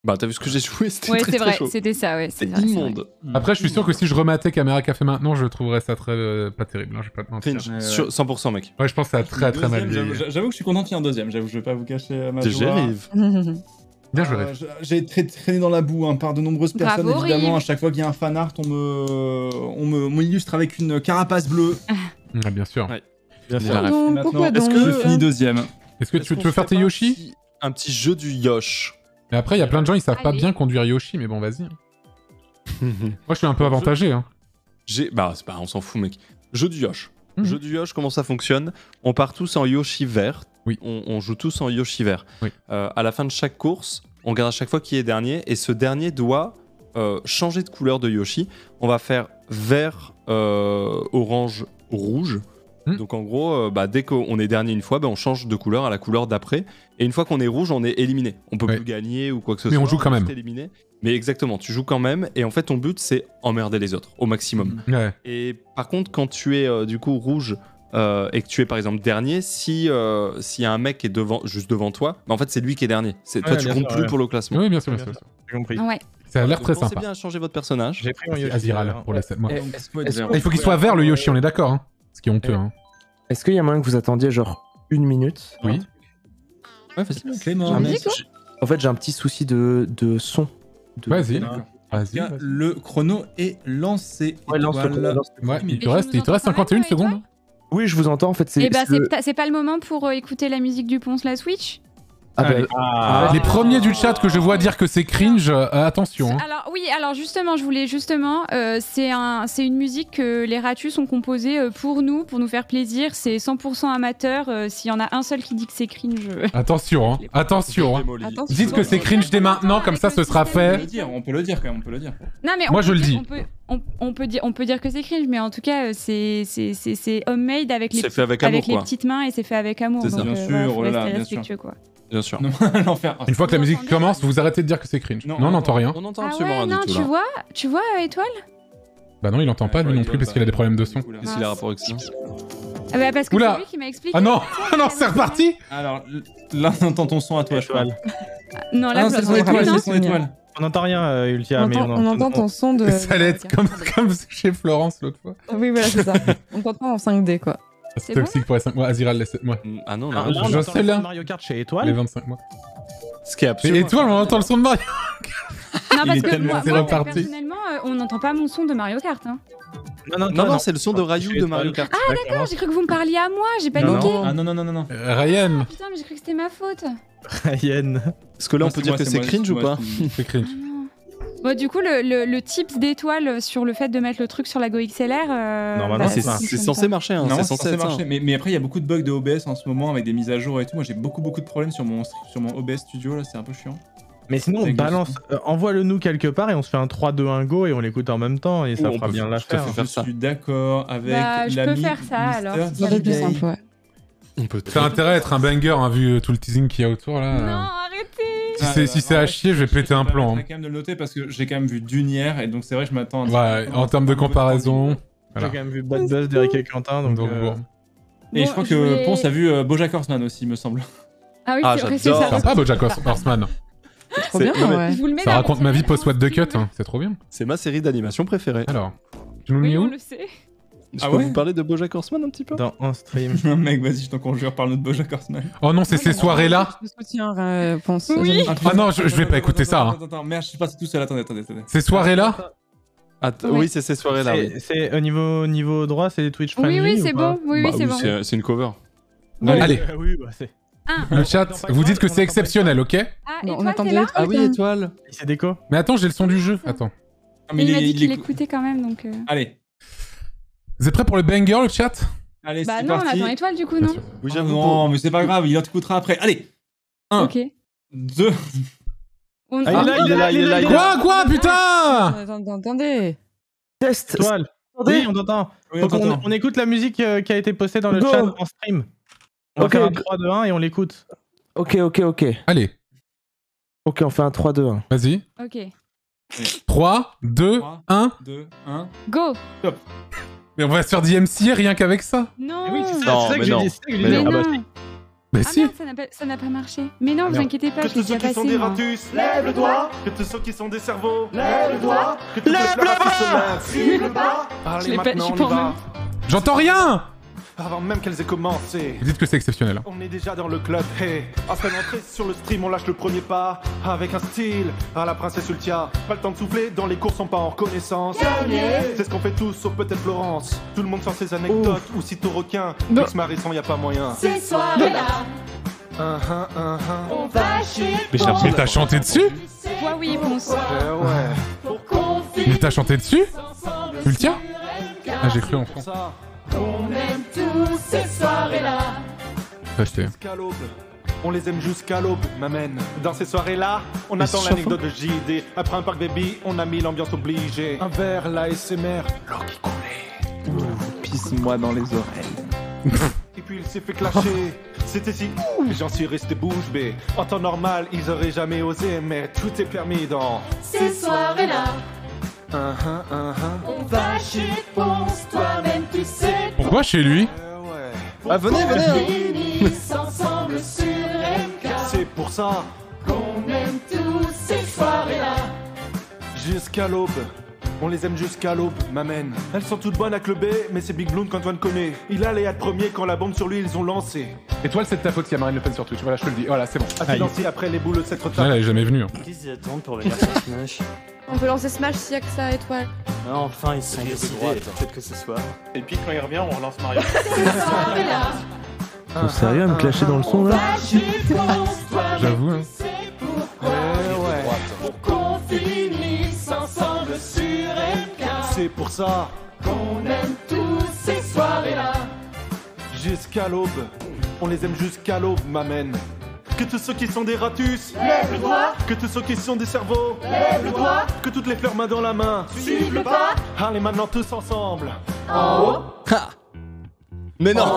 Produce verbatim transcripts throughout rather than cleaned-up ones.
Bah t'as vu ce que j'ai joué, c'était Ouais, très c'est très vrai, chaud. c'était ça, ouais. C'est vrai, immonde. Après, je suis sûr que si je rematais Caméra Café maintenant, je trouverais ça très euh, pas terrible. Hein, je vais pas te mentir. Cringe, Ouais, ouais. sur cent pour cent mec. Ouais, je pense que ça a très très mal Deuxième, vieilli. j'avoue- J'avoue que je suis content qu'il y ait un deuxième, j'avoue, je vais pas vous cacher ma joie. J'arrive. Bien joué. Euh, J'ai très traîné dans la boue hein, par de nombreuses personnes, Bravo, évidemment. Rive. À chaque fois qu'il y a un fan art, on me, on me, on m'illustre avec une carapace bleue. Ah, bien sûr. Ouais. Bien sûr. La ref. Donc, Maintenant, pourquoi est-ce donc que je finis deuxième? Est-ce que Est-ce tu, qu'on tu veux faire fait tes pas un Yoshi petit- Un petit jeu du Yosh. Et après, il y a plein de gens, ils savent pas Allez. bien conduire Yoshi, mais bon, vas-y. Moi, je suis un peu avantagé. Hein. J'ai... Bah c'est pas, on s'en fout mec. Jeu du Yosh. Mhm. Jeu du Yosh, comment ça fonctionne? On part tous en Yoshi vert. Oui. On, on joue tous en Yoshi vert. Oui. Euh, à la fin de chaque course, on regarde à chaque fois qui est dernier, et ce dernier doit euh, changer de couleur de Yoshi. On va faire vert, euh, orange, rouge. Hmm. Donc en gros, euh, bah, dès qu'on est dernier une fois, bah, on change de couleur à la couleur d'après. Et une fois qu'on est rouge, on est éliminé. On peut Ouais. plus gagner ou quoi que ce Mais soit. on joue quand est même. juste éliminé. Mais exactement, tu joues quand même. Et en fait, ton but, c'est emmerder les autres au maximum. Ouais. Et par contre, quand tu es euh, du coup rouge euh, et que tu es par exemple dernier, si euh, s'il y a un mec qui est devant, juste devant toi, bah, en fait c'est lui qui est dernier. C'est toi Ouais, tu bien comptes sûr, plus ouais. pour le classement. Oui, bien sûr, bien Bien sûr. sûr. J'ai compris. Ouais. Ça a l'air Donc, très pensez sympa. bien à changer votre personnage. J'ai pris mon C'est Yoshi. Aziral euh, pour les sept mois. Eh, Donc, est-ce- faut être est-ce vert. Ah, il faut qu'il soit vert le Yoshi, on est d'accord. Hein. Ce qui est honteux. Eh. Hein. Est-ce qu'il y a moyen que vous attendiez genre une minute? Oui. Ouais, facile. Clément. La musique, quoi En fait, j'ai un petit souci de, de son. De... Vas-y. D'accord. Vas-y. Tiens, le chrono est lancé. Ouais, lance le Étoile. chrono, lance le chrono. Ouais, il te Et reste, tu il nous te reste entends quand cinquante et une même, secondes. toi Oui, je vous entends. En fait, c'est. Et bah, c'est c'est le- pas- c'est pas le moment pour euh, écouter la musique du Ponce la Switch? Ah, bah, Allez. Ah, Les premiers du chat que je vois dire que c'est cringe, euh, attention. Hein. Alors oui, alors justement, je voulais justement, euh, c'est un, c'est une musique que les Ratus ont composée euh, pour nous, pour nous faire plaisir. C'est cent pour cent amateur. euh, S'il y en a un seul qui dit que c'est cringe, euh, Attention, hein. Attention. Hein. Démoli. Attention. Dites que c'est cringe dès maintenant, comme ça ce sera On peut fait. le dire, on peut le dire quand même, on peut le dire. non mais on Moi, peut je le dire- dis. On peut, on, on peut dire, on peut dire que c'est cringe, mais en tout cas, euh, c'est c'est c'est c'est homemade avec les C'est petits- fait avec amour, avec les quoi. petites mains et c'est fait avec amour. C'est ça. donc, Bien euh, sûr, voilà, faut oh là là, rester bien sûr. respectueux, quoi. Bien sûr. Non, l'enfer. Une fois que la Vous musique entendez commence, vous arrêtez de dire que c'est cringe. Non, Non, on on n'entend rien. On entend Ah absolument ouais, rien non, du tout tu là. vois, tu vois, euh, Étoile. Bah non, il entend pas lui non plus parce qu'il a des problèmes de son. Qu'est-ce qu'il a rapport avec ça? Ah bah parce que Oula. c'est lui qui m'a expliqué. Ah non, ah non, c'est reparti. Alors là, on entend ton son à toi, je crois. Étoile. Non, Ah là, non, faut c'est son attendre. étoile, Putain. c'est son étoile. On n'entend rien, euh, Ultia, On mais entend, on entend ton son de. Ça allait être comme, comme chez Florence l'autre fois. Oui, voilà, c'est ça. On t'entend en cinq D, quoi. C'est C'est bon toxique pour les cinq mois. Aziral, les sept mois. Ah non, Alors non. là, je on entend sais le là. son de Mario Kart chez Les Étoile. vingt-cinq mois. Ce qui est Mais absolument. étoile, on entend le son de Mario. Non, Il parce est que tellement- moi, c'est moi, reparti. personnellement, euh, on n'entend pas mon son de Mario Kart. Hein. Non, non, Non, toi, non, c'est le son de Ryu Chez de Mario Étoile. Kart. Ah d'accord, j'ai cru que vous me parliez à moi, j'ai pas Non, niqué. non. Ah non, non, non, non, non. Euh, Ryan, Putain, mais j'ai cru que c'était ma faute. Ryan. Est-ce que là on Moi, peut c'est dire moi, que c'est c'est moi, cringe c'est ou moi, pas c'est- c'est cringe. Ah non. Bon, du coup, le, le, le tips d'étoile sur le fait de mettre le truc sur la Go X L R. Euh, Normalement, bah, C'est ça marche. c'est fonctionne censé pas. marcher, hein. Non, c'est c'est censé censé être ça. marcher. Mais, mais après, il y a beaucoup de bugs de O B S en ce moment avec des mises à jour et tout. Moi, j'ai beaucoup, beaucoup de problèmes sur mon, sur mon O B S Studio, là, c'est un peu chiant. Mais sinon, on Avec balance, euh, envoie-le nous quelque part et on se fait un trois deux un go et on l'écoute en même temps et ça Ou on fera peut bien tout à l'affaire. fait faire Je ça. suis d'accord avec Bah, je peux l'ami faire ça, alors. Mister Ça va être plus D J. simple, ouais. On peut Ça a intérêt à être un banger, hein, vu euh, tout le teasing qu'il y a autour là. Non, arrêtez. Si c'est si c'est à chier, je vais péter un plomb. Je Hein. quand même de le noter parce que j'ai quand même vu d'une hier et donc c'est vrai que je m'attends à... Ouais, en termes de comparaison. J'ai Voilà. quand même vu Bad Buzz d'Eric et Quentin, donc. Donc, euh, bon. Et Bon, je crois je que voulais- Ponce a vu euh, Bojack Horseman aussi, me semble. Ah oui, Ah, c'est vrai, c'est j'adore. ça. Sympa, Bojack Horseman. Trop C'est- bien, non, mais- ouais. Je vous le mets Ça dans raconte la ma vie série post-what de cut, stream. hein. C'est trop bien. C'est ma série d'animation préférée. Alors, tu nous le Oui, mets on où le sait. Je Ah peux ouais vous parler de Bojack Horseman un petit peu? Dans un stream. Non, mec, vas-y, je t'en conjure, parle-nous de Bojack Horseman. Oh non, c'est ces soirées-là. Je te soutiens, euh, Ponce. Oui. J'aime- Ah non, je- je vais pas écouter ça, hein. Attends, attends, merde, je suis passé tout seul, attendez, attendez, attendez. Ces soirées-là. Att- Ouais. Oui, c'est ces soirées-là. Oui, C'est- C'est au niveau, niveau droit, c'est Twitch friendly Oui, oui, ou c'est pas bon. Oui, Bah oui, c'est bon. c'est c'est une cover. Bon. Allez, Euh, oui, bah c'est. Un. le chat, vous dites que c'est exceptionnel, ok? Ah, Non, on Étoile, attendait t'es là l'autre. Ah oui, Putain. étoile. C'est déco. Mais attends, j'ai le son du jeu. Attends. Ah, mais Il m'a dit est- qu'il est- écoutait quand même, donc... euh. Allez, Vous êtes prêts pour le banger, le chat? allez, Bah c'est non, on parti. attend Étoile, du coup, Bien non? sûr. Oui, Ah j'avoue. non, mais c'est pas grave, il en écoutera après. Allez, un, Ok. deux, On... Ah, il est là, il est là, il est là, il est là. Quoi, quoi, putain? Attendez, attendez. Test. Étoile. Attendez. Oui, on t'entend. oui, Faut qu'on attends, attends. on écoute la musique euh, qui a été postée dans le Go. chat en stream. On va Ok. faire un trois deux un et on l'écoute. Ok, ok, ok. Allez, Ok, on fait un trois deux un. vas-y. Ok. trois, deux, Trois. un. deux, un. Go. Mais on va se faire D M C rien qu'avec ça. Non. Mais oui, c'est ça, Non, c'est ça mais que j'ai non. dit. c'est ça que j'ai Mais dit. Mais Ah bah, non. Bah Ah si. merde, ça n'a pas, ça n'a pas marché. Mais non, vous Merde. inquiétez pas, Que je l'ai tous ceux déjà qui sont passé. des moi. ratus, lève le doigt. Que tous ceux qui sont des cerveaux, lève le doigt. Que toutes les fleurs se lèvent, cible pas. Je Allez, l'ai pas- maintenant je on suis y pas en va. même J'entends rien. Avant même qu'elles aient commencé. Vous dites que c'est exceptionnel. hein. On est déjà dans le club, hey. À peine entré sur le stream, on lâche le premier pas. Avec un style, à la princesse Ultia. Pas le temps de souffler, dans les courses on pas en reconnaissance. C'est ce qu'on fait tous, sauf peut-être Florence. Tout le monde sort ses anecdotes, ou sitôt requin. Non. Max Marisson, y a pas moyen. Ces soirées-là, Un, un, un, un. on va chez Mais Ponce. mais t'as chanté dessus? Toi, oui, Ponce. Eh ouais. Pour qu'on Mais finisse t'as chanté dessus? ensemble Tu le tiens? sur un Ah, j'ai cru en Pour fond. ça, On aime tous ces soirées-là. Faut acheter. jusqu'à l'aube. On les aime jusqu'à l'aube, m'amène. Dans ces soirées-là, on Mais attend c'est l'anecdote de J D. Après un parc baby, on a mis l'ambiance obligée. Un verre, la S M R, l'eau qui coulait. Pisse-moi dans les oreilles. Et puis il s'est fait clasher. C'était si ouh, j'en suis resté bouche bée. En temps normal, ils auraient jamais osé, mais tout est permis dans. Ces soirées-là, Un, un, un, un. on va chez Ponce. Toi-même, tu sais. Pourquoi chez lui? Eh ouais. Ah, venez, venez, hein. Finissent ensemble sur M K. C'est pour ça, On aime tous ces soirées-là. jusqu'à l'aube. On les aime jusqu'à l'aube, m'amène. Elles sont toutes bonnes à clubber, mais c'est Big Bloom qu'Antoine connaît. Il allait être premier quand la bombe sur lui ils ont lancé. Étoile, c'est de ta faute s'il y a Marine Le Pen sur Twitch. Voilà, je te le dis. Voilà, c'est bon. A financé après les boules de cette Là, retard. elle est jamais venue. hein. Qu'est-ce qu'ils attendent pour venir sur Smash? On peut lancer Smash s'il y a que ça, étoile. Ah, enfin, ils se sont décidés, peut-être que ce soit. Et puis quand il revient, on relance Mario. Ces soirées-là, T'es sérieux à me clasher dans le son là? va chez Ponce. Toi-même, J'avoue, hein. tu sais pourquoi. Eh ouais. Pour qu'on finisse ensemble sur M K. C'est pour ça, On aime tous ces soirées-là. jusqu'à l'aube. On les aime jusqu'à l'aube, m'amène. Que tous ceux qui sont des ratus, Lève le doigt, que tous ceux qui sont des cerveaux, lève le doigt, que toutes les fleurs main dans la main. suive le pas. Allez maintenant tous ensemble. En haut, Mais non.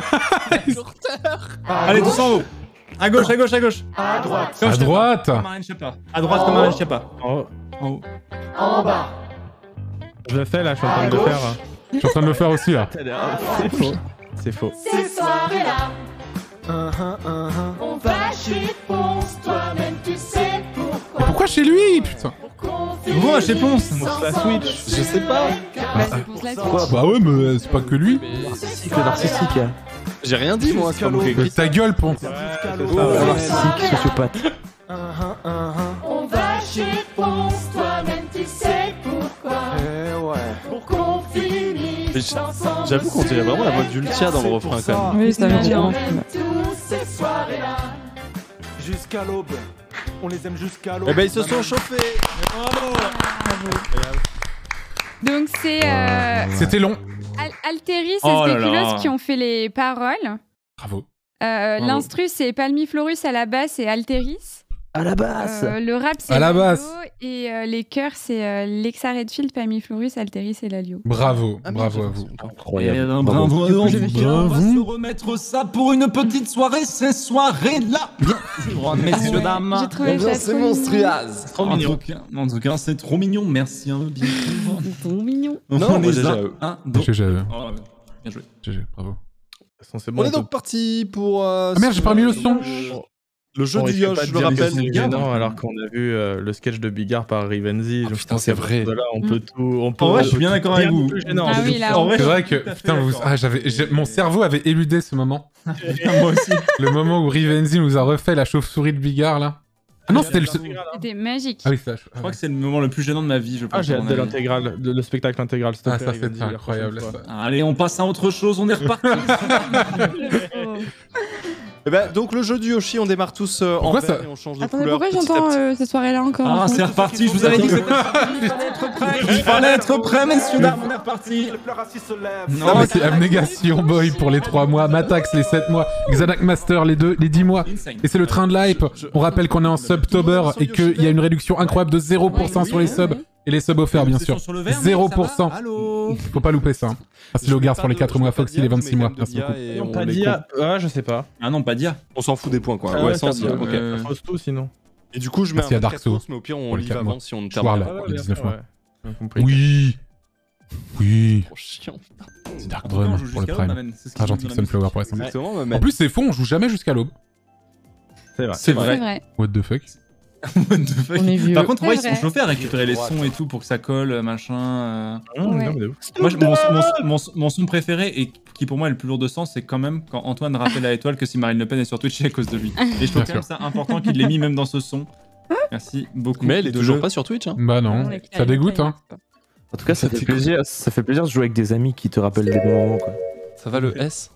Allez, tous en haut. À gauche, à gauche, à gauche. À droite, Comme À Schiappa. droite. Comme Marine Schiappa. À droite comme Marine Schiappa. Oh, En haut. en bas. je le fais là, je suis en train de le faire. Je suis en train de le faire aussi là. C'est faux. C'est faux. Ces soirées-là, un, un, un, un. on va chez Ponce. Toi-même, tu sais pourquoi. Pourquoi chez lui? Putain. Pour qu'on Pourquoi chez Ponce? finisse la ensemble Switch. sur Je sais pas. M K. Bah, c'est pour cela que- Quoi? Bah ouais, mais euh, c'est pas que lui. Narcissique, le narcissique. J'ai rien dit, moi. C'est pas moi qui ai Mais écrit. ta gueule, Ponce. Jusqu'à Le l'aube. narcissique, sociopathe. Un, un, un, un. On va chez Ponce. Toi-même, tu sais pourquoi. Eh ouais. Pour qu'on finisse Mais j'- ensemble. J'avoue qu'on dirait vraiment la voix d'Ultia dans le C'est refrain pour quand ça. même. Oui, ça veut dire. On aime tous ces soirées-là. Jusqu'à l'aube. On les aime jusqu'à l'aube. Eh ben ils se sont chauffés. Donc, c'est euh, C'était long. Al- Alteris et Oh là Spéculoos là. qui ont fait les paroles. Bravo. Euh, Bravo. L'instru, c'est Palmiflorus à la basse et Alteris. À la basse. Euh, le rap, c'est À la Lalio. basse. Et euh, les chœurs, c'est euh, Lexa Redfield, Palmiflorus, Alteris et Lalio. Bravo. Ah, Bravo à merde, vous. Incroyable. Eh ben, Bravo. bravo, Du coup, en je tout vais cas, faire- on va Bravo. se remettre ça pour une petite soirée, ces soirées-là. Bien, messieurs, dames. J'ai trouvé ça C'est trop monstrueuse. Trop mignon. En tout cas, en tout cas, c'est trop mignon. Merci, hein, bien sûr. mignon. Trop mignon. Non, on moi, est j'ai là. G G. Un, deux. G G. euh, Oh, bien joué. G G, bravo. De toute façon, c'est bon. On est peut- donc parti pour. euh, Ah merde, j'ai pas mis le son. Le jeu on du risque Yosh, pas de je le dire que rappelle. c'est gênant, alors qu'on a vu euh, le sketch de Bigard par Rivenzi. Ah, je putain, pense c'est qu'à vrai. partir de là, on peut tout. On peut En vrai, je suis bien d'accord avec rien de vous. plus gênant. Ah oui, là, En on- vrai, C'est je vrai suis que tout à fait putain, vous... d'accord. ah, j'avais, j'ai- mon cerveau avait éludé ce moment. Moi aussi. Le moment où Rivenzi nous a refait la chauve-souris de Bigard là. Ah non, c'était le. C'était magique. Ah oui, ça. Je crois que c'est le moment le plus gênant de ma vie, je pense. Ah, j'ai à hâte mon de avis. l'intégrale, de- le spectacle intégral, s'il te Ah, plaît, ça Rivenzi, c'était la incroyable. prochaine Ça. fois. Allez, on passe à autre chose, on est reparti. Eh ben, donc le jeu du Yoshi, on démarre tous euh, en Pourquoi vert ça et on change de Attendez, couleur pourquoi petit à j'entends petit. euh, cette soirée-là encore en Ah, fond c'est reparti, je vous avais dit que c'était Il fallait être prêt, messieurs, dames, on est reparti. Les fleurs assis se lèvent. Non, mais c'est Abnégation Boy pour les trois mois, Matax les sept mois, Xanac Master les deux, les dix mois. Insane. Et c'est le train de l'hype. On rappelle qu'on est en Subtober et qu'il y a une réduction incroyable de zéro pour cent sur les subs. Et les subs offerts, bien sûr. Sur le verre, zéro ça pour va cent. Allô. Faut pas louper ça. hein. Merci le Gars pour les quatre mois, Foxy les vingt-six mois. Merci beaucoup. Et Non, on pas les Dia. Ah, je sais pas. Ah non, pas Dia. On s'en fout des points quoi. Ah ouais, ouais, sans ça Dia. me- Ok. Euh, Ça fausse tout sinon. Et du coup, je mets Merci à un Dark Dark Souls mais au pire, on pour les leave quatre avant mois. si on ne Schwarl, termine pas. pour les dix-neuf mois. Ouais, j'ai compris. Oui. Oui. Trop chiant. C'est Dark En tout cas, on Drum joue pour le jusqu'à l'aube, prime. Mamen, c'est ce qui Argentic joue dans la Sunflower pour S M. Exactement, En Mamen. plus, c'est faux, on joue jamais jusqu'à l'aube. C'est vrai. C'est C'est vrai. vrai. What the fuck? What the fuck. On est vieux. Par contre, ouais, ils C'est sont vrai. chauffés à récupérer les sons et tout pour que ça colle, machin. euh. Mmh, Ouais. non, mais de ouf. Moi, je- mon, mon- mon- mon son préféré et qui pour moi est le plus lourd de sens, c'est quand même quand Antoine rappelle à l'étoile que si Marine Le Pen est sur Twitch, c'est à cause de lui. Et je trouve Bien quand même sûr. ça important qu'il l'ait mis même dans ce son. Merci beaucoup. Mais elle est de toujours le- pas sur Twitch. Hein. Bah non, On est ça dégoûte, hein. En tout cas, ça Ça fait fait plaisir, ça fait plaisir de jouer avec des amis qui te rappellent des bons moments, quoi. Ça va le S?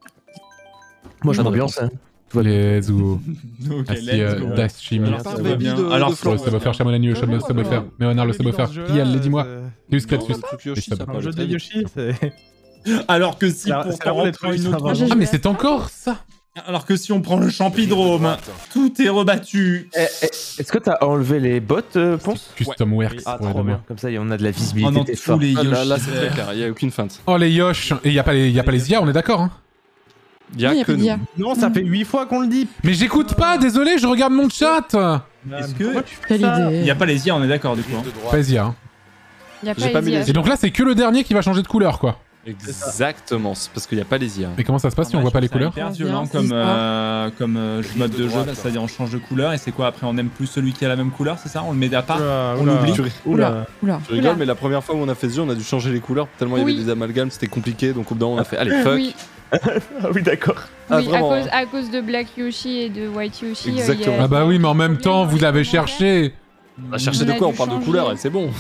Moi, je Ah, m'ambiance, hein. Let's go. Ok, Merci, let's euh, go. Dash Chimie. Alors, Pas ça un va baby bien. de- Alors, de Sur le Florent. subwoofer, Chamonix, le Ouais, subwoofer. ouais. Méonard, le subwoofer. Pial, dis-moi. Deus Clatus. Le truc Yoshi, Et ça ça peut Un jeu aller de très vite. Yoshi, c'est. Alors que si Ça- pour ça t'en roule, reprendre ça une va. autre, Ah, mais c'est encore ça. alors que si on prend le champidrome, tout est rebattu. Eh, eh, Est-ce que t'as enlevé les bottes, euh, Ponce? Custom Works Ah, pour les trop deux. bien. Comme ça, on a de la Oh visibilité. non, t'es tous fort. les Ah, Là, là Yoshi. c'est très clair, il y a aucune feinte. Oh les Yosh. Et y a pas les, y a pas les I A, on est d'accord, hein. Il y a Il y a que pas nous. d'I A. Non, ça fait huit fois qu'on le dit. Mais j'écoute pas, désolé, je regarde mon chat. Est-ce que Pourquoi tu fais Quelle ça idée. il y a pas les I A, on est d'accord du coup. hein. Pas les I A. hein. Il y a J'ai pas pas les mis I A. les- Et donc là, c'est que le dernier qui va changer de couleur, quoi. Exactement, c'est parce qu'il n'y a pas les I A. Et comment ça se passe si on voit pas les couleurs? C'est hyper Ah, violent bien, comme, c'est euh, comme euh, mode de jeu, c'est-à-dire on change de couleur et c'est quoi après on aime plus celui qui a la même couleur, c'est ça? On le met à part? Oula, on oula. l'oublie. Tu, Oula, oula. tu rigoles, mais la première fois où on a fait ce jeu, on a dû changer les couleurs tellement il y Oui. avait des amalgames, c'était compliqué, donc au bout d'un moment, on a fait allez, fuck. Oui, Ah oui, d'accord. Ah, oui à, vraiment, cause, hein. à cause de Black Yoshi et de White Yoshi. euh, Exactement. il y a- Ah bah oui, mais en même problème temps, dans vous les l'avez commentaires. cherché. On a cherché On de a quoi? On dû parle de changer. couleurs et c'est bon.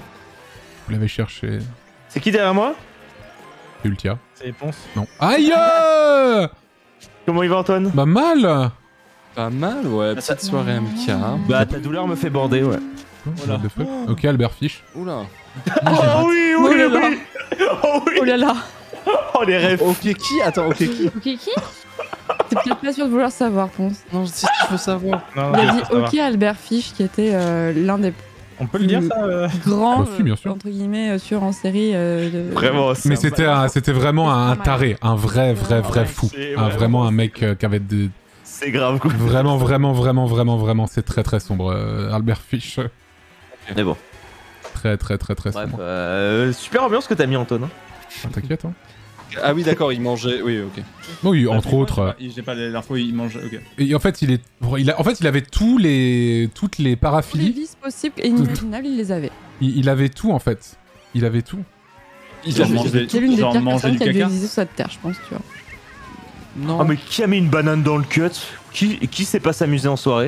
Vous l'avez cherché. C'est qui derrière moi? C'est Ultia. C'est Ponce. Non. Aïe euh Comment il va, Antoine? Bah mal. Pas mal, ouais, petite soirée M K. Bah, ta douleur me fait bander, ouais. What the fuck. Ok, Albert Fish. Oula. Oh oui, Oh oui, là là. oui. Oh oui. Oh là là. Oh les rêves. Ok, qui? Attends, ok, qui? Ok, qui T'es peut-être pas sûr de vouloir savoir, Ponce. Non, si je veux savoir. Non, Il a non, dit ça va. OK Albert Fish, qui était euh, l'un des On peut le dire, ça euh grands, Bah si, bien sûr. euh, entre guillemets, euh, tueurs en série. euh, de- Vraiment, Mais c'était un- c'était vraiment un, un taré, un vrai, vrai, vrai Ouais, fou. c'est Un, vraiment vraiment un mec euh, qui avait de... C'est grave, quoi. Vraiment, vraiment, vraiment, vraiment, vraiment, c'est très, très sombre. euh, Albert Fish, euh, Mais bon. très, très, très, très Bref, sombre. euh, super ambiance que t'as mis, Antoine. hein. Ah, T'inquiète, hein. Ah oui, d'accord, il mangeait. Oui, ok. Oui, entre autres. euh, J'ai pas l'info, il mange. Ok. Et en fait, il est, il a, en fait, il avait tous les, toutes les Tous les paraphilies. vices possibles et inimaginables, il les avait. Il, il avait tout en fait. Il avait tout. Il Genre avait- manger- C'est l'une des genre pires manger personnes du qui a dû caca. exister sur cette terre, je pense, tu vois. Non. Ah, mais qui a mis une banane dans le cut? Qui, qui sait pas s'amuser en soirée?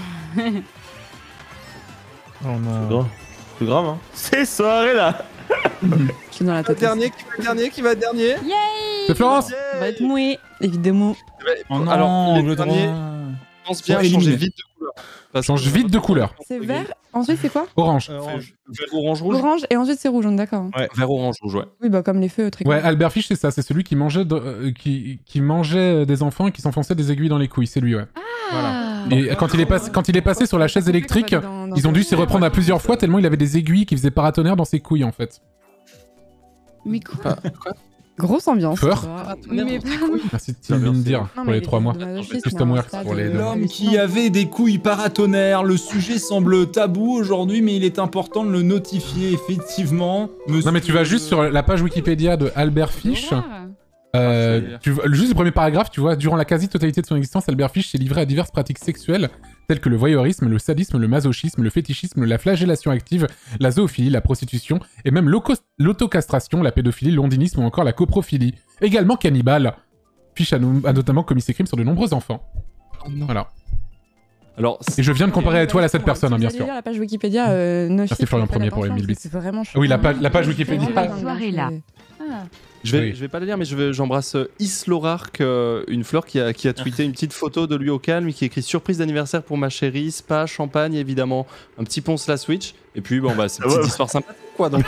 Oh non. C'est grave. C'est grave, hein. Ces soirées là. Je suis dans la Le tête. dernier qui va être dernier, qui va être dernier. Yay C'est Florence. Ça va être mouillé, évidemment. Oh non, Alors, les le derniers, droit. pense bien Sont à changer éliminés. vite de couleur. Parce Change que- vite de couleur. C'est vert, ensuite c'est quoi? Orange. Euh, orange. Vert, orange, rouge. Orange et ensuite c'est rouge, on est d'accord. hein. Vert, orange, rouge, ouais. Oui, bah comme les feux très Ouais, clairs. Albert Fish, c'est ça. C'est celui qui mangeait, de- euh, qui, qui mangeait euh, des enfants et qui s'enfonçait des aiguilles dans les couilles. C'est lui, ouais. Ah. Et quand il est passé, quand il est passé sur la chaise électrique, Dans- dans ils ont ce dû s'y film, reprendre à plusieurs fois tellement il avait des aiguilles qui faisaient paratonnerre dans ses couilles en fait. Mais quoi Grosse ambiance. Fort. tu vois. Mais Merci de Tim dire Non, pour mais les les trois mois. vidéos de masochisme, Custom hein, Works ça, pour de- les deux. L'homme qui avait des couilles paratonnerres, le sujet semble tabou aujourd'hui, mais il est important de le notifier, effectivement. Monsieur- Non mais tu vas juste sur la page Wikipédia de Albert Fish. Euh, Ah, tu vois- juste le premier paragraphe, tu vois, durant la quasi-totalité de son existence, Albert Fish s'est livré à diverses pratiques sexuelles telles que le voyeurisme, le sadisme, le masochisme, le fétichisme, la flagellation active, la zoophilie, la prostitution et même l'auco- l'autocastration, la pédophilie, l'ondinisme ou encore la coprophilie. Également cannibale. Fish a, no- a notamment commis ses crimes sur de nombreux enfants. Voilà. Alors, Et je viens de comparer à toi à cette personne, hein, bien Si vous sûr. allez lire la page Wikipédia, euh, no Merci shit, Florian faites Premier pour les attention, mille bits. parce que C'est vraiment Ah oui, la, page- choquant. la page Wikipédia. C'est vraiment soirée dingue, là. c'est- Ah. Je vais, Oui. je vais pas le lire, mais je vais, j'embrasse euh, Islorark, euh, une fleur qui a, qui a tweeté une petite photo de lui au calme et qui écrit surprise d'anniversaire pour ma chérie, spa, champagne, évidemment, un petit ponce la Switch. Et puis, bon, bah, c'est une petite histoire sympathique, quoi. Donc,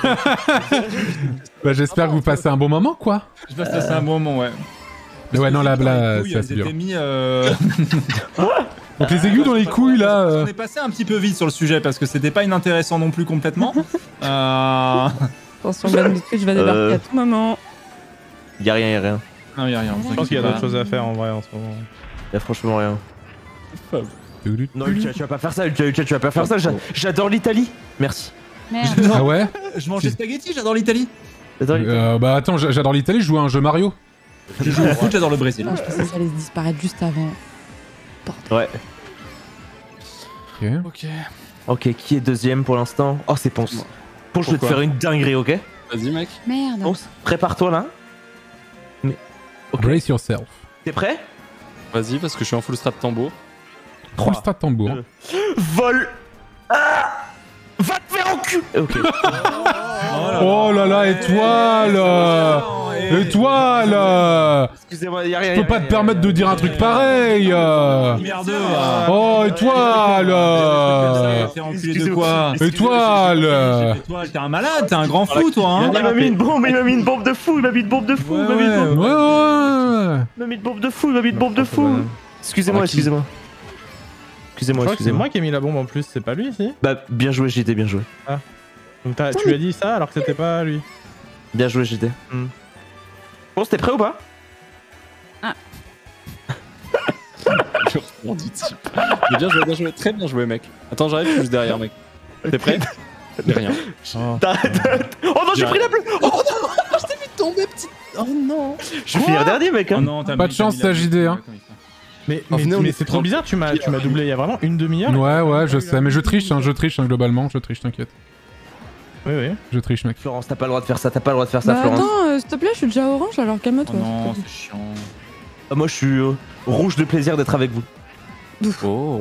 Bah, j'espère que vous passez un bon moment, quoi. Je pense que c'est un bon moment, ouais. Mais ouais, non, là, là, Oui, c'est assez elles dur. étaient mis, euh, Donc les aiguilles dans les couilles, là... euh, On est passé un petit peu vite sur le sujet parce que c'était pas inintéressant non plus complètement. euh... Attention, Ben de Twitch va débarquer Euh. à tout moment. Y'a rien, y'a rien. Non, y a rien. Je pense qu'il y a d'autres choses à faire en vrai en ce moment. Y'a franchement rien. Non, Ultia, tu vas pas faire ça, Ultia, Ultia, tu vas pas faire ça. j'a- J'adore l'Italie. Merci. Merde. J'adore- Ah ouais Je mange des spaghettis, j'adore l'Italie. euh, Bah attends, j'a- j'adore l'Italie, je joue à un jeu Mario. Je joue au foot, j'adore le Brésil. Je pensais que ça allait disparaître juste avant. Ouais. Ok. Ok. Ok, qui est deuxième pour l'instant? Oh, c'est Ponce. Ponce, je vais te Pourquoi faire une dinguerie, ok? Vas-y, mec. Merde. Ponce, prépare-toi là. Mais. Ok. Brace yourself. T'es prêt? Vas-y, parce que je suis en full strap tambour. Full strat tambour. deux. Vol. Ah, va te faire en cul. Ok. Oh là là, étoile Étoile Excusez-moi, y'a rien. Je peux pas te permettre de dire un truc pareil euh. Merdeux. Oh, étoile T'es enculé de quoi? Étoile Étoile, t'es un malade, t'es un grand fou, toi, hein. Il m'a mis une bombe, il m'a mis une bombe de fou, il m'a mis une bombe de fou, il m'a mis une bombe. Ouais, ouais Il m'a mis une bombe de fou, il m'a mis une bombe de fou. Excusez-moi, Ah, qui- excusez-moi. Excusez-moi, Je crois que c'est excusez-moi. moi qui ai mis la bombe en plus, c'est pas lui ici. Bah, bien joué, J D, bien joué. Donc t'as- tu lui as dit ça alors que c'était pas lui. Bien joué, J D. Hmm. Bon, t'es prêt ou pas? Je rebondis dessus. Mais bien joué, bien joué. Très bien joué, mec. Attends, j'arrive, je suis juste derrière, mec. T'es prêt? Mais rien. T'arrêtes, t'arrêtes. Oh non, j'ai pris la bleue. Oh non, Je t'ai vu tomber, petite. Oh non. je vais finir dernier, mec. Oh Hein. non, t'as Pas mis- de t'as chance, mis la- ça, J D, hein. Mais, Oh, mais, venez, on mais est c'est trop dans- bizarre, tu m'as tu m'as doublé il y a vraiment une demi-heure. Ouais, ouais, je sais, mais je triche, hein, je triche, hein, globalement, je triche, t'inquiète. Oui, oui. Je triche, mec. Florence, t'as pas le droit de faire ça, t'as pas le droit de faire ça, Bah Florence. attends, euh, s'il te plaît, je suis déjà orange alors Oh calme-toi. non, c'est chiant. Ah, moi, je suis euh, rouge de plaisir d'être avec vous. Oh.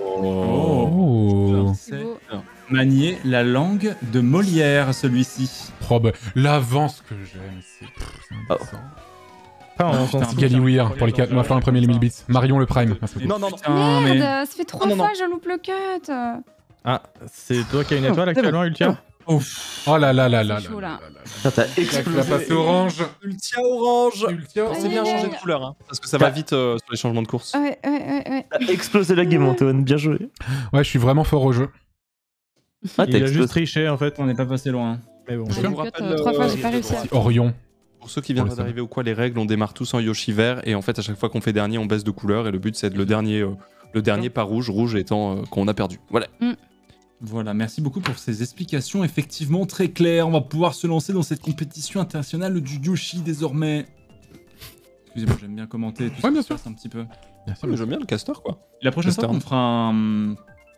Oh C'est beau. Manier la langue de Molière, celui-ci. Oh bah, l'avance que j'aime, c'est... pff, c'est Oh. indécent. Enfin, on s'en Putain, fout. Gali Weir pour les quatre mois, faire un premier les mille bits. Marion le Prime. Merci beaucoup. Non, non, non. Putain, mais... Merde, ça fait trois Oh, non, fois non. que je loupe le cut. Ah, c'est toi qui as une étoile actuellement, Ultia? Ouf. Oh là là là là là. C'est chaud, là. Putain, t'as Tu explosé. vas passer orange. Ultia orange. Ultia C'est bien Aïe, aïe, changé aïe. de couleur, hein. Parce que ça va vite euh, sur les changements de course. Ouais, ouais, ouais, ouais. T'as explosé la game, Antoine. Bien joué. Ouais, je suis vraiment fort au jeu. Ah, t'as Il a explosé. juste triché en fait. On n'est pas passé loin. Mais bon. Je Ouais, vous le cut, rappelle, euh, trois fois, euh, j'ai pas réussi à. Si Orion. Pour ceux qui viennent d'arriver ou quoi, les règles, on démarre tous en Yoshi vert et en fait, à chaque fois qu'on fait dernier, on baisse de couleur et le but c'est de le dernier, euh, le dernier pas rouge, rouge étant euh, qu'on a perdu. Voilà. Voilà, merci beaucoup pour ces explications effectivement très claires. On va pouvoir se lancer dans cette compétition internationale du Yoshi désormais. Excusez-moi, j'aime bien commenter tout Ouais, ça bien qui sûr. se passe un petit peu. Bien sûr, Mais j'aime bien le caster quoi. La prochaine Caster. fois qu'on fera un...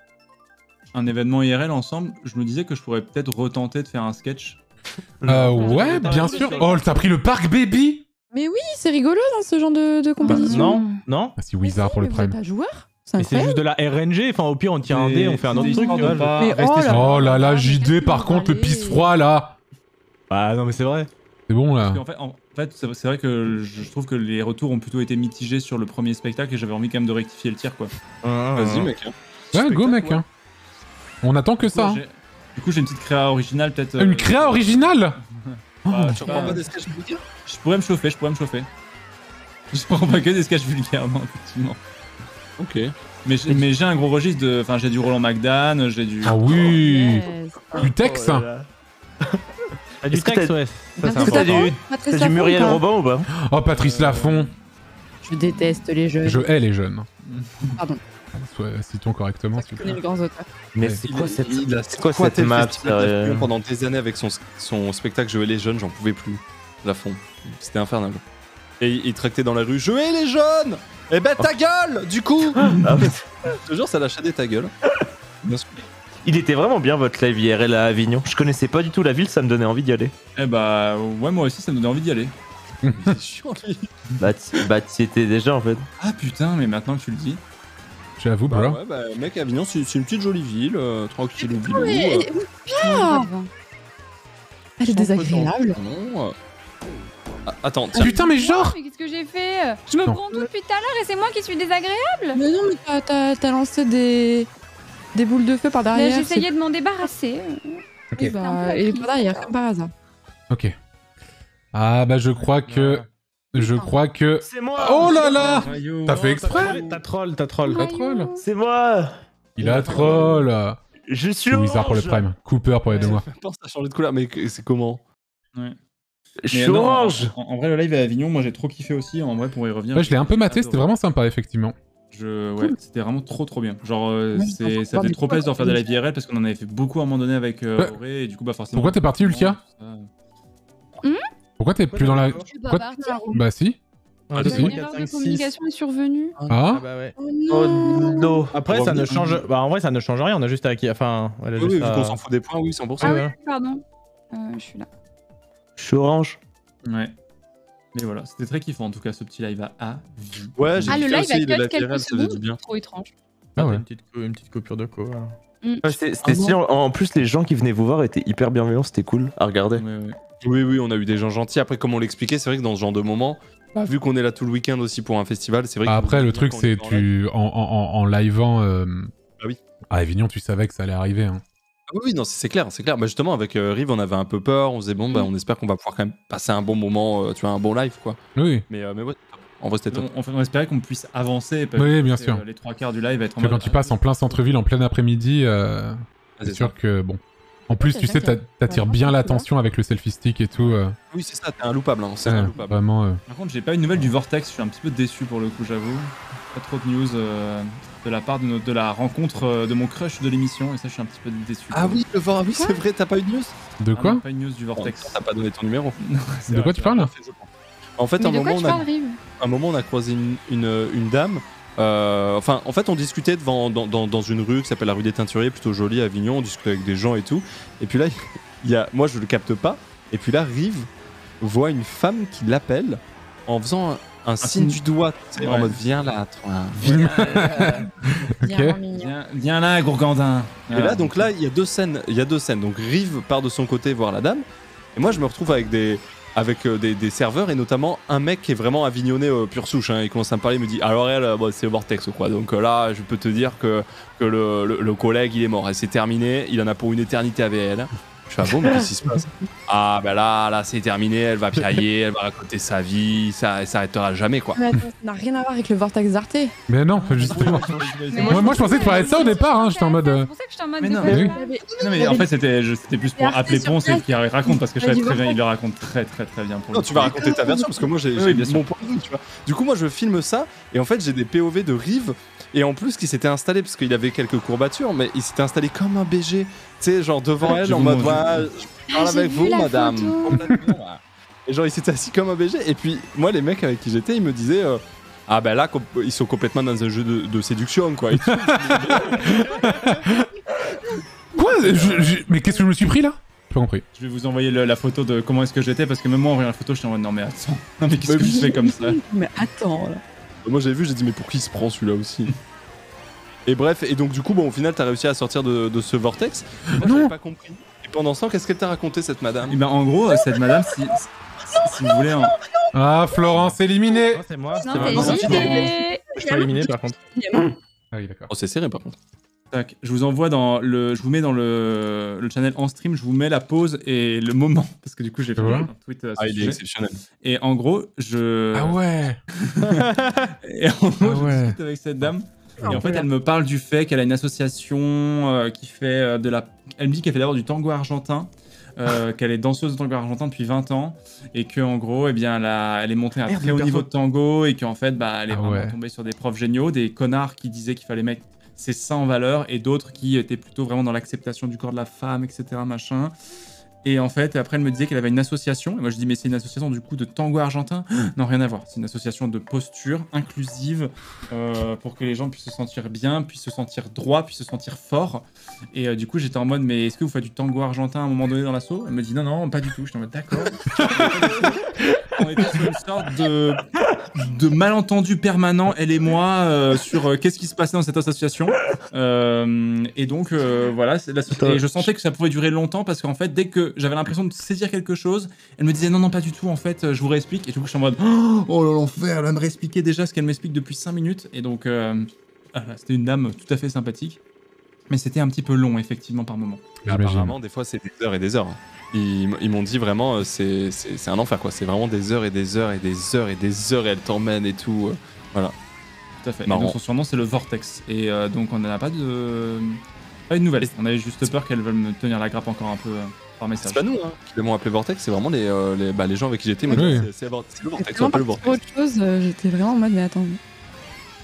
un événement I R L ensemble, je me disais que je pourrais peut-être retenter de faire un sketch. Euh, ouais, bien sûr. Oh, t'as pris le parc baby. Mais oui, c'est rigolo dans ce genre de, de Bah, compétition. non, non. Merci Wizard pour le Mais vous êtes Prime. pas joueur? C'est Mais c'est incroyable. juste de la R N G. Enfin, au pire, on tire un dé, on fait un autre C'est truc. histoire Tu de vois. pas Mais rester oh sur- là Oh là là, mais J D, qu'est-ce par que contre, le vous pisse parlez froid là. Bah non, mais c'est vrai. C'est bon là. Parce qu'en fait, en fait, c'est c'est vrai que je trouve que les retours ont plutôt été mitigés sur le premier spectacle et j'avais envie quand même de rectifier le tir quoi. Vas-y mec. hein. Ouais, go mec. hein. On attend que ça. hein. J'ai- Du coup, j'ai une petite créa originale peut-être. Une euh, créa originale. bah, Tu reprends pas des sketchs vulgaires? Je pourrais me chauffer, je pourrais me chauffer. Je prends pas que des sketchs vulgaires, non, effectivement. Ok. Mais j'ai mais j'ai un gros registre de. Enfin, j'ai du Roland McDan, j'ai du. Ah oui. Yes. Du texte. Oh là là. Ah, du Est-ce que texte, t'as- ouais. Ça, c'est Est-ce que important. t'as du, Patrice t'as du Lafont, Muriel ou pas Robin ou pas? Oh, Patrice Lafont. Je déteste les jeux. Je hais les jeunes. Pardon. Soit, citons correctement. Tu s'il vous connais plaît. les grands auteurs. Mais Ouais. c'est Il quoi a- cette, il a c'est quoi squatté cette le map, festival sérieux d'Avignon pendant des années avec son, son spectacle Je hais les jeunes, j'en pouvais plus. La fond. C'était infernal. Et il, il tractait dans la rue Je hais les jeunes. Eh ben ta gueule du coup. Ah, mais- Je te jure, ça l'a shadé ta gueule. Bien sûr. Il était vraiment bien votre live I R L à Avignon. Je connaissais pas du tout la ville, ça me donnait envie d'y aller. Eh bah, ouais, moi aussi, ça me donnait envie d'y aller. C'est chiant lui. Bah, t'y- bah t'y étais déjà en fait. Ah putain, mais maintenant que tu le dis. J'avoue, Bah bro. ouais, bah mec, Avignon, c'est c'est une petite jolie ville, euh, tranquille ou bilou. Mais- euh, Ah, elle est désagréable. Non, euh. Ah, attends, tiens. Putain, mais genre. Mais qu'est-ce que j'ai fait? Je me Non. prends tout depuis tout à l'heure et c'est moi qui suis désagréable. Mais non, mais t'as- t'as t'as lancé des... des boules de feu par Mais derrière. J'essayais de m'en débarrasser. Ok. c'est- Bah, et par derrière, comme par hasard. Ok. Ah bah je crois que... Je crois que... C'est moi. Oh là là. Maillot. T'as fait exprès. T'as troll, t'as troll. T'as troll. C'est moi. Il a troll. Je suis C'est Wizard pour le orange. Prime. Cooper pour les deux mois. Pense à changer de couleur, mais que- c'est comment? Ouais. Je suis Mais non, orange. En, en vrai, le live à Avignon, moi j'ai trop kiffé aussi. En vrai, pour y revenir. Ouais, je l'ai un peu maté, c'était vraiment sympa, effectivement. Je, ouais, Cool. c'était vraiment trop trop bien. Genre, euh, Ouais, c'est, faut ça voir fait des trop fois plaisir d'en quand faire de la on V R L parce qu'on en avait fait beaucoup à un moment donné avec euh, Ouais. Auré et du coup, bah forcément. Pourquoi t'es parti, Ultia? Pourquoi t'es plus dans la... Je suis pas Quoi partie. Bah si. un, Ah, deux, c'est trois, Une quatre, erreur cinq, de six. communication est survenue. Ah, Ah bah ouais. Oh non. Après, ça ne change. Bah, en vrai, ça ne change rien. On a juste à qui. Enfin, elle a Oui, juste oui, vu à- qu'on s'en fout des points, oui, cent pour cent. Ah Ouais, oui, ouais. pardon. Euh, je suis là. Je suis orange. Ouais. Mais voilà, c'était très kiffant en tout cas ce petit live à A. Ouais, j'ai Ah, le kiffé live aussi, a de la cut V R L, quelques ça faisait du secondes. bien. Trop étrange. Ah ouais. Une petite, cou- une petite coupure de co. voilà. Ouais, C'était c'était Ah, stylé. En en plus, les gens qui venaient vous voir étaient hyper bienveillants. C'était cool à regarder. Ouais, ouais. Oui, oui, on a eu des gens gentils. Après, comme on l'expliquait, c'est vrai que dans ce genre de moment, bah, vu qu'on est là tout le week-end aussi pour un festival, c'est vrai que. Après, le truc, c'est tu en, en, en, en livant euh, Ah oui. à Avignon, tu savais que ça allait arriver. Hein. Ah oui, oui, non, c'est c'est clair, c'est clair. Bah, justement, avec euh, Rive, on avait un peu peur. On se disait, bon, bah, on espère qu'on va pouvoir quand même passer un bon moment, euh, tu vois, un bon live, quoi. Oui. Mais, euh, mais ouais, en vrai, c'était top. On, on, on espérait qu'on puisse avancer. Parce Oui, que bien c'est, sûr. euh, Les trois quarts du live va être en Parce que mode, quand tu passes en plein centre-ville, en plein après-midi, euh, Ah, c'est c'est sûr ça. que bon. En plus, c'est tu ça sais, qui a- t'a- t'attires vraiment bien cool, l'attention avec le selfie stick et tout. euh, Oui, c'est ça, t'es un loupable, hein, c'est ouais, un loupable. vraiment. euh. Par contre, j'ai pas une nouvelle du Vortex, je suis un petit peu déçu pour le coup, j'avoue. Pas trop de news euh, de la part de, notre, de la rencontre euh, de mon crush de l'émission, et ça, je suis un petit peu déçu. Ah oui, le voir, ah oui, c'est vrai, t'as pas eu de news? De Ah quoi non, Pas une news du Vortex. T'as pas donné ton numéro. Non, c'est De vrai, quoi tu c'est vrai. parles? En fait, Mais un de quoi moment, tu on a parles, Rive un moment, on a croisé une, une, une dame. euh, Enfin, en fait, on discutait devant, dans, dans, dans une rue qui s'appelle la rue des Teinturiers, plutôt jolie à Avignon. On discutait avec des gens et tout. Et puis là, il y a, moi, je le capte pas. Et puis là, Rive voit une femme qui l'appelle en faisant un, un signe du doigt, tu sais, en Ouais. mode viens là, toi. Ok. Bien mignon. Viens, viens là, Gourgandin. Et là, donc là, il y a deux scènes. Il y a deux scènes. Donc Rive part de son côté voir la dame. Et moi, je me retrouve avec des, avec euh, des, des serveurs et notamment un mec qui est vraiment avignonné euh, pure souche. Hein. Il commence à me parler, il me dit alors elle, euh, bon, c'est Vortex quoi. Donc euh, là, je peux te dire que, que le, le, le collègue il est mort. Et c'est terminé. Il en a pour une éternité avec elle. Je fais ah bon, mais qu'est-ce qui se passe? Ah ben là, là c'est terminé. Elle va piailler, elle va raconter sa vie. Ça, ça s'arrêtera jamais quoi. Mais attends, ça n'a rien à voir avec le vortex d'Arte. Mais non, justement. Mais- Moi, moi, je pensais que tu parlais de ça au départ. Hein. J'étais en mode. euh, C'est pour ça que je suis en mode. Mais de non, quoi mais tu oui. parles Non, mais en fait, c'était je- c'était plus pour Mais appeler Arte sur Ponce et place. qu'il raconte parce que je Il savais dit très bien, Vortex. il le raconte très très très bien pour Non, le tu coup. vas raconter ta version parce que moi j'ai Oui, j'ai bien sûr. mon point de vue, tu vois. Du coup, moi je filme ça et en fait j'ai des P O V de Rive et en plus qui s'était installé parce qu'il avait quelques courbatures, mais il s'était installé comme un B G, tu sais, genre devant Ouais, elle je en vous mode montre. ouais, je parle Ah, j'ai avec vu vous, la madame. photo. Complètement, ouais. Et genre il s'était assis comme un B G et puis moi les mecs avec qui j'étais ils me disaient euh, ah ben là com- ils sont complètement dans un jeu de, de séduction quoi. Et tout. Quoi Je- je- Mais qu'est-ce que je me suis pris là? J'ai pas compris. Je vais vous envoyer le- la photo de comment est-ce que j'étais parce que même moi en voyant la photo, je suis en mode non mais attends, non mais qu'est-ce Mais que oui. je fais comme ça? Mais attends, là. Moi j'ai vu, j'ai dit mais pour qui il se prend celui-là aussi? Et bref, et donc du coup bon au final t'as réussi à sortir de, de ce vortex. Moi Non. j'avais pas compris. Et pendant ce temps qu'est-ce qu'elle t'a raconté cette madame? Et ben en gros, euh, cette madame, si, si, si vous voulez, en... Ah, Florence éliminée. Non, c'est moi. Non, c'est t'es moi. éliminé. Je suis pas éliminé par contre. Ah oui, d'accord. Oh c'est serré par contre. Tac, je vous envoie dans le, je vous mets dans le, le channel en stream, je vous mets la pause et le moment parce que du coup j'ai fait Ouais. un tweet à ce Ah il est sujet. exceptionnel. Et en gros, je Ah ouais. et en gros, Ah je ouais. discute avec cette dame. Et en fait, elle me parle du fait qu'elle a une association euh, qui fait euh, de la. Elle me dit qu'elle fait d'abord du tango argentin, euh, qu'elle est danseuse de tango argentin depuis vingt ans, et que en gros, eh bien, elle, a- elle est montée à un Merde, très haut hyper niveau fort. de tango, et qu'en fait, bah, elle est Ah vraiment ouais. tombée sur des profs géniaux, des connards qui disaient qu'il fallait mettre ses seins en valeur, et d'autres qui étaient plutôt vraiment dans l'acceptation du corps de la femme, et cetera. Machin. Et en fait, après, elle me disait qu'elle avait une association. Et moi, je dis, mais c'est une association du coup de tango argentin? Non, rien à voir. C'est une association de posture inclusive euh, pour que les gens puissent se sentir bien, puissent se sentir droit, puissent se sentir fort. Et euh, du coup, j'étais en mode, mais est-ce que vous faites du tango argentin à un moment donné dans l'assaut? Elle me dit, non, non, pas du tout. J'étais en mode, d'accord. On était sur une sorte de, de malentendu permanent, elle et moi, euh, sur euh, qu'est-ce qui se passait dans cette association. Euh, et donc, euh, voilà, c'est la- et je sentais que ça pouvait durer longtemps parce qu'en fait, dès que j'avais l'impression de saisir quelque chose, elle me disait non, non, pas du tout, en fait, je vous réexplique. Et du coup, je suis en mode oh là l'enfer, elle va me réexpliquer déjà ce qu'elle m'explique depuis cinq minutes. Et donc, euh, voilà, c'était une dame tout à fait sympathique. Mais c'était un petit peu long, effectivement, par moment. J'imagine. Apparemment des fois c'est des heures et des heures. Ils, ils m'ont dit vraiment euh, c'est c'est c'est un enfer quoi. C'est vraiment des heures et des heures et des heures et des heures et elle t'emmène et tout. euh, Voilà. Tout à fait. Et Marrant. donc, son surnom, c'est le Vortex. Et euh, donc, on n'en a pas de. Pas de nouvelles. On avait juste peur qu'elle veuille me tenir la grappe encore un peu euh, par message. C'est pas nous hein, qui l'avons appelé Vortex, c'est vraiment les, euh, les, bah, les gens avec qui j'étais. ils m'ont Oui. dit, C'est c'est Vor- c'est le Vortex, Vraiment on appelle le parti pour Vortex. autre chose, euh, j'étais vraiment en mode, mais attends.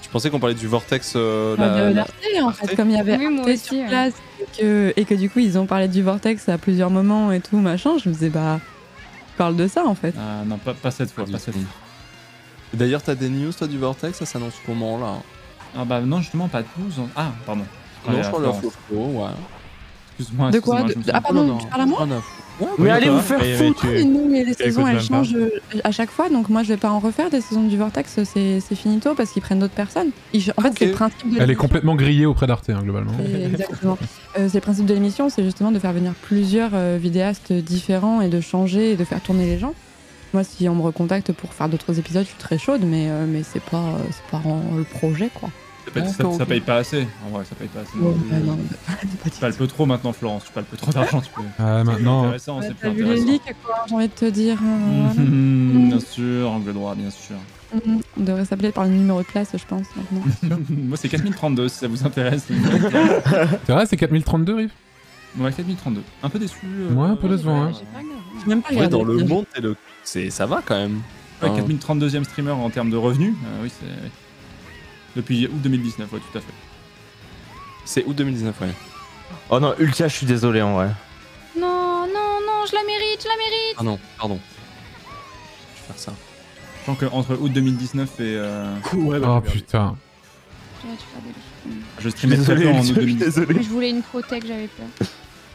Je pensais qu'on parlait du Vortex. Euh, Bah, la, de la- l'Arte, en fait, comme il y avait Oui, moi Arte aussi, sur ouais. place et que, et que du coup ils ont parlé du Vortex à plusieurs moments et tout machin, je me disais bah ils parlent de ça en fait. Ah non, pas, pas cette fois, pas cette fois. D'ailleurs, t'as des news toi du Vortex, ça s'annonce comment là? Ah bah non, justement, pas tous. Ah, pardon. Non, Ouais, je crois Florence. la Flo, ouais. Excuse-moi, De quoi excuse-moi, de- je me de- Ah suis- pardon, Non, tu parles à moi? non. Ouais, Mais oui, allez toi. vous faire Mais- mais foutre. tu- Oui, nous, mais les tu saisons écoutes elles même pas. changent euh, à chaque fois, donc moi je vais pas en refaire des saisons du Vortex, c'est c'est finito parce qu'ils prennent d'autres personnes. Ils- en fait, Ok. c'est le principe de Elle est l'émission. complètement grillée auprès d'Arte, hein, globalement. C'est- Exactement. Euh, c'est le principe de l'émission, c'est justement de faire venir plusieurs euh, vidéastes différents et de changer et de faire tourner les gens. Moi, si on me recontacte pour faire d'autres épisodes, je suis très chaude, mais, euh, mais c'est pas, euh, c'est pas en- le projet, quoi. Ça, paye- ça- D'accord, ça ok. paye pas assez. En vrai, ça paye pas assez. Ouais, Tu- bah, non, bah, Tu palpes trop maintenant, Florence. Tu palpes trop d'argent. Tu peux. Ah, C'est maintenant. intéressant, Ouais, c'est T'as plus vu les intéressant. leaks, quoi, j'ai envie de te dire. euh, voilà. Mhm, bien sûr, angle droit, bien sûr. Mhm. On devrait s'appeler par le numéro de place, je pense, maintenant. Moi, c'est quatre mille trente-deux si ça vous intéresse. C'est vrai, c'est quatre mille trente-deux, Rive? Ouais, quatre mille trente-deux. Un peu déçu. euh, Ouais, un peu décevant, hein. J'ai même pas Ouais, regardé. dans le monde, c'est le... c'est- ça va quand même. Ouais, Enfin, quatre mille trente-deuxième streamer en termes de revenus. Euh, oui, c'est. Depuis août deux mille dix-neuf, ouais, tout à fait. c'est août deux mille dix-neuf, ouais. Oh non, Ultia, je suis désolé en vrai. Non, non, non, je la mérite, je la mérite. Ah non, pardon. Je vais faire ça. Je pense qu'entre août deux mille dix-neuf et. Euh... Ouais, bah, Oh j'ai perdu. putain. J'aurais dû faire des trucs. Je streamais très Désolé, peu en Ultia, août je deux suis mille dix-neuf. désolé. Mais je voulais une protec, j'avais peur.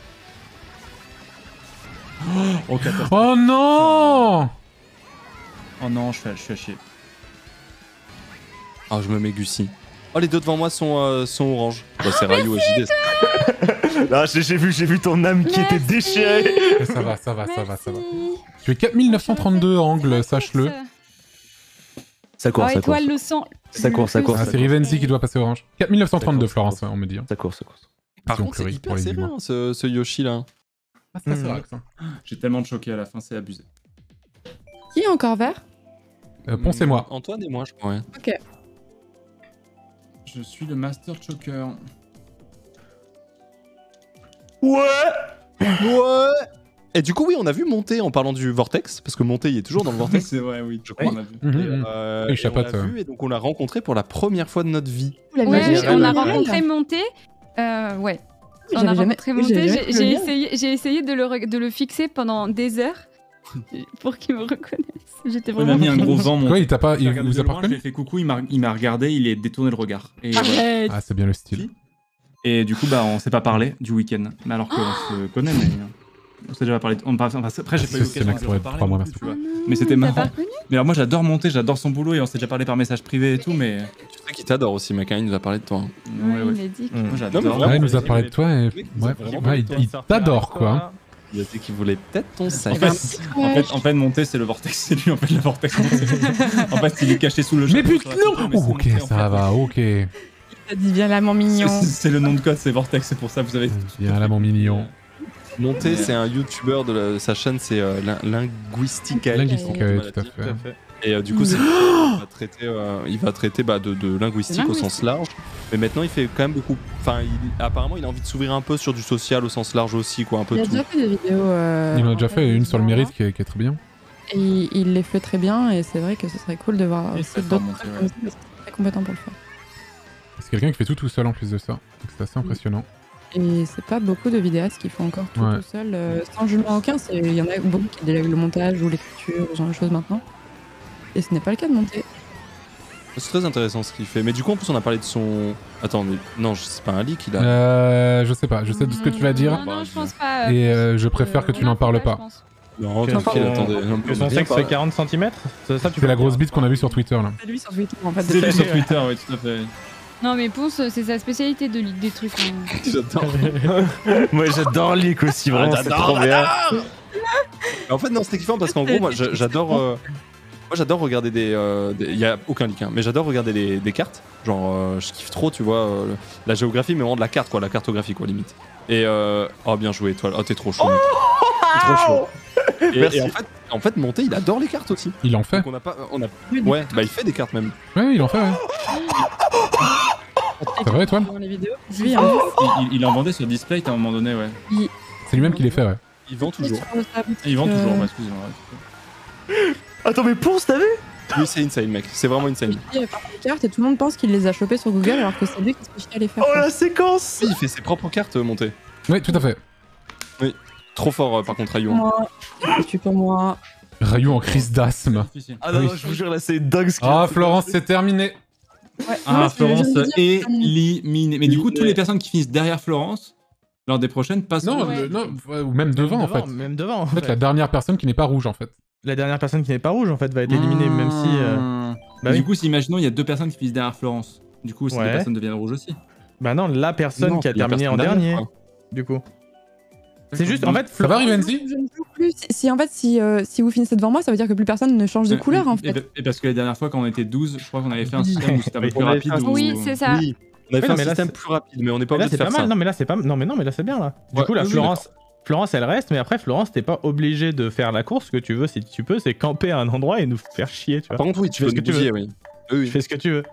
Oh, catastrophe. Oh non! Oh non, je, fais, je suis à chier. Ah, je me mets Gussi. Oh, les deux devant moi sont, euh, sont orange. Bah, c'est Ryu et J D. Ah, j'ai j'ai vu, j'ai vu ton âme qui était déchirée. Mais ça va, ça va, ça va, ça va. Merci. Tu es quatre mille neuf cent trente-deux angle, sache-le. Ça court, Oh, ça court. étoile le sang. Ça court, ça court. Ah, ça c'est court. Rivenzi qui doit passer orange. quatre mille neuf cent trente-deux, Ça court, Florence, ça court. on me dit. hein. Ça court, ça court. Par Si on contre, c'est pleurait hyper pour les serré, humains. hein, ce, ce Yoshi là. Ah, ça, c'est Mhm. vrai que ça. J'ai tellement de choqué à la fin, c'est abusé. Qui est encore vert? Euh, Ponce et moi. Antoine et moi, je crois, ouais. Ok. Je suis le Master Choker. Ouais. Ouais. Et du coup, oui, on a vu Monté en parlant du Vortex, parce que Monté, il est toujours dans le Vortex. C'est vrai, oui. Je crois. On a vu. Mhm, Et, mhm. euh, Oui, et chapote, on l'a euh. vu et donc on l'a rencontré pour la première fois de notre vie. Vous l'avez Ouais, jamais mais vu on le a lien rencontré Monté. Euh, ouais. Oui, On a j'avais jamais- rencontré oui, Monté. j'avais jamais J'ai vu j'ai le lien. essayé, j'ai essayé de, le, re- de le fixer pendant des heures pour qu'il me reconnaisse. J'étais Il m'a vraiment. mis un gros vent, mon. Quoi, il t'a pas, J'ai il regardé vous de a pas loin, je lui ai reconnu? fait coucou, il m'a il m'a regardé, il est détourné le regard. Et, voilà. Arrête. Ah, c'est bien le style. Et du coup, bah, on s'est pas parlé du week-end. Mais alors qu'on se connaît, mais. On s'est déjà parlé. On, enfin, après, j'ai pas eu C'est l'occasion mec de pour se être parler. trois mois, non merci. plus, tu vois. Ah non, Mais c'était t'as marrant. pas reconnu. Mais alors, moi, j'adore monter, j'adore son boulot et on s'est déjà parlé par message privé et tout, mais. Tu sais qu'il t'adore aussi, mec, hein, il nous a parlé de toi. Ouais, Ouais, ouais. il a dit. Mm. Moi, Non, mais j'adore. vraiment, Ouais, il nous a il parlé voulait- de toi et. Oui, Ouais, vraiment, ouais, il, il t'adore, quoi. Il a dit qu'il voulait peut-être ton En sexe. fait, en fait, en fait, monter, c'est le vortex, c'est lui en fait le vortex. en fait, il est caché sous le Mais chapeau putain, sur la photo, non! mais c'est Oh, ok, monté, en ça fait. va, ok. Ça dit bien là, mon mignon. C'est- C'est le nom de code, c'est vortex, c'est pour ça que vous avez. Viens là, mon mignon. Monté, c'est un youtubeur de la- sa chaîne, c'est euh, Lin- Linguistica. Linguistica, comme oui, on l'a tout à dit. Tout à fait. fait. Et euh, du coup, c'est il va traiter, euh, il va traiter bah, de, de linguistique au Linguistique. sens large. Mais maintenant, il fait quand même beaucoup. Enfin, il- apparemment, il a envie de s'ouvrir un peu sur du social au sens large aussi, quoi, un peu Il a tout. déjà fait des vidéos. euh, Il en a déjà en fait une sur le mérite qui est, qui est très bien. Et il, il les fait très bien et c'est vrai que ce serait cool de voir Il aussi fait d'autres fort, trucs Monty, comme ça parce qu'il est très compétent pour le faire. C'est quelqu'un qui fait tout tout seul en plus de ça. Donc c'est assez impressionnant. Et c'est pas beaucoup de vidéastes qui font encore tout Ouais. tout seul, euh, sans jugement aucun. c'est- Il y en a beaucoup qui délèguent le montage ou l'écriture, ce genre de choses maintenant. Et ce n'est pas le cas de monter. C'est très intéressant ce qu'il fait. Mais du coup, en plus, on a parlé de son. Attends, mais non, je- c'est pas un leak, il a. Euh, je sais pas, je sais de ce que tu vas dire. Non, non, je pense pas. Et euh, je préfère que Euh, tu n'en parles je pas. pense. Non, Que tranquille, son- attendez. Non, Que on son a bien sexe parlé. fait quarante centimètres? C'est ça, tu C'est peux la le grosse dire. bite qu'on a vue sur Twitter là. C'est lui sur Twitter en fait. C'est lui sur Twitter, oui, tout à fait. Non, mais Ponce, c'est sa spécialité de leak des trucs. hein. J'adore. Moi, j'adore Leak aussi, vraiment, c'est trop bien. Mais en fait, non, c'était kiffant parce qu'en gros, moi, j'a- j'adore. euh, Moi, j'adore regarder des. euh, des- Il y a aucun leak, hein, mais j'adore regarder des, des cartes. Genre, euh, je kiffe trop, tu vois, euh, le- la géographie, mais vraiment de la carte, quoi, la cartographie, quoi, limite. Et euh... oh, bien joué, étoile. Oh, t'es trop chaud. mec. T'es trop chaud. Et, Merci. et en fait, en fait, Monté, il adore les cartes aussi. Il en fait. Donc on a pas, on a. Ouais, bah il fait des cartes même. Ouais, il en fait, ouais. C'est vrai, Étoile? Dans les vidéos. Lui, en Il, il- il en vendait sur display à un moment donné, ouais. C'est lui-même qui les fait, ouais. Il vend toujours. sur sa boutique, Et il vend toujours, euh, bah, excusez-moi. ouais. Attends, mais Ponce, t'as vu? Oui, c'est insane, mec. C'est vraiment insane. Il a fait des cartes et tout le monde pense qu'il les a chopées sur Google alors que c'est lui qui se fait chier à les faire. Oh la séquence! Oui, il fait ses propres cartes euh, montées. Oui, tout à fait. Oui. Trop fort, euh, par contre, Rayou. Moi, je suis pour moi. Rayou en crise d'asthme. Ah non, Oui. non, je vous jure, là, c'est dingue ce qu'il Ah, a- Florence, c'est terminé. Ouais, Ah, moi, ce que je viens Florence de dire, c'est terminé. éliminée. Mais du coup, toutes les personnes qui finissent derrière Florence, lors des prochaines, passent. Non, Ouais. le- non, ouais, ou même devant, en fait. Même devant, en En fait, fait. la dernière personne qui n'est pas rouge, en fait. La dernière personne qui n'est pas rouge, en fait, va être éliminée, même si... euh, Ah. Bah du oui. coup, si imaginons, il y a deux personnes qui finissent derrière Florence. Du coup, ces Ouais. deux personnes deviennent rouges aussi. Bah non, la personne Non, qui a c'est la terminé en personne dernier, dernière, du coup. C'est juste, en fait, Ça va, Florence... Rivenzi? Je ne joue plus. Si, si, en fait, si, euh, si vous finissez devant moi, ça veut dire que plus personne ne change de Euh, couleur, en et- fait. Et parce que la dernière fois, quand on était douze, je crois qu'on avait fait un système où c'était un peu Oui. plus On avait rapide. fait un- où- Oui, c'est ça. Oui. On avait Ouais, fait un mais là, système c'est- plus rapide, mais on n'est pas Mais là, obligé c'est de pas faire mal. ça. Non, mais là, c'est pas... Non, mais non, mais là, c'est bien, là. Du Ouais, coup, là, oui, oui, Florence... Florence, elle reste, mais après, Florence, t'es pas obligé de faire la course. Ce que tu veux, si tu peux, c'est camper à un endroit et nous faire chier, tu vois. Par contre, oui, tu fais fais ce que tu veux. oui. Oui, Tu oui. fais ce que tu veux.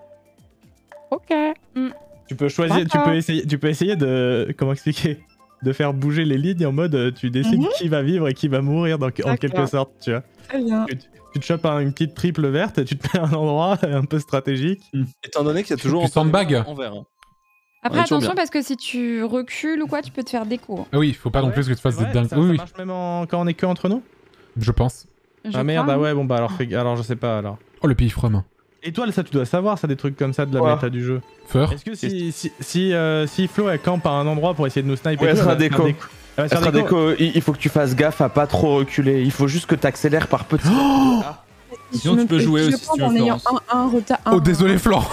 Ok. Tu peux choisir, tu D'accord. peux essayer, tu peux essayer de, comment expliquer, de faire bouger les lignes en mode, euh, tu décides Mhm. qui va vivre et qui va mourir dans, en D'accord. quelque sorte, tu vois. Très bien. Tu, tu te chopes un- une petite triple verte, tu te mets à un endroit un peu stratégique. Étant donné qu'il y a toujours Du sandbag. en vert. hein. Après, On est toujours attention, bien. parce que si tu recules ou quoi, tu peux te faire déco. Ah oui, faut pas non Ouais, plus que tu fasses c'est des vrai, dingues. ça, Oui, ça oui, marche même en- quand on est que entre nous. je pense. Je Ah merde, crois, ah hein. ouais, bon bah alors, fais- alors je sais pas alors. Oh, le pays from. Et toi, ça, tu dois savoir, ça, des trucs comme ça de la Quoi méta du jeu. Feur. Est-ce que si, si, si, euh, si Flo elle campe à un endroit pour essayer de nous sniper, Ouais, et elle tout, sera va se faire déco. déco- Elle va se Ça faire sera déco. déco, il il faut que tu fasses gaffe à pas trop reculer. Il faut juste que t'accélères par petits. Sinon, tu peux jouer je aussi, si pense tu veux, en ayant Florence. un, un retard. un- Oh, désolé, Florent.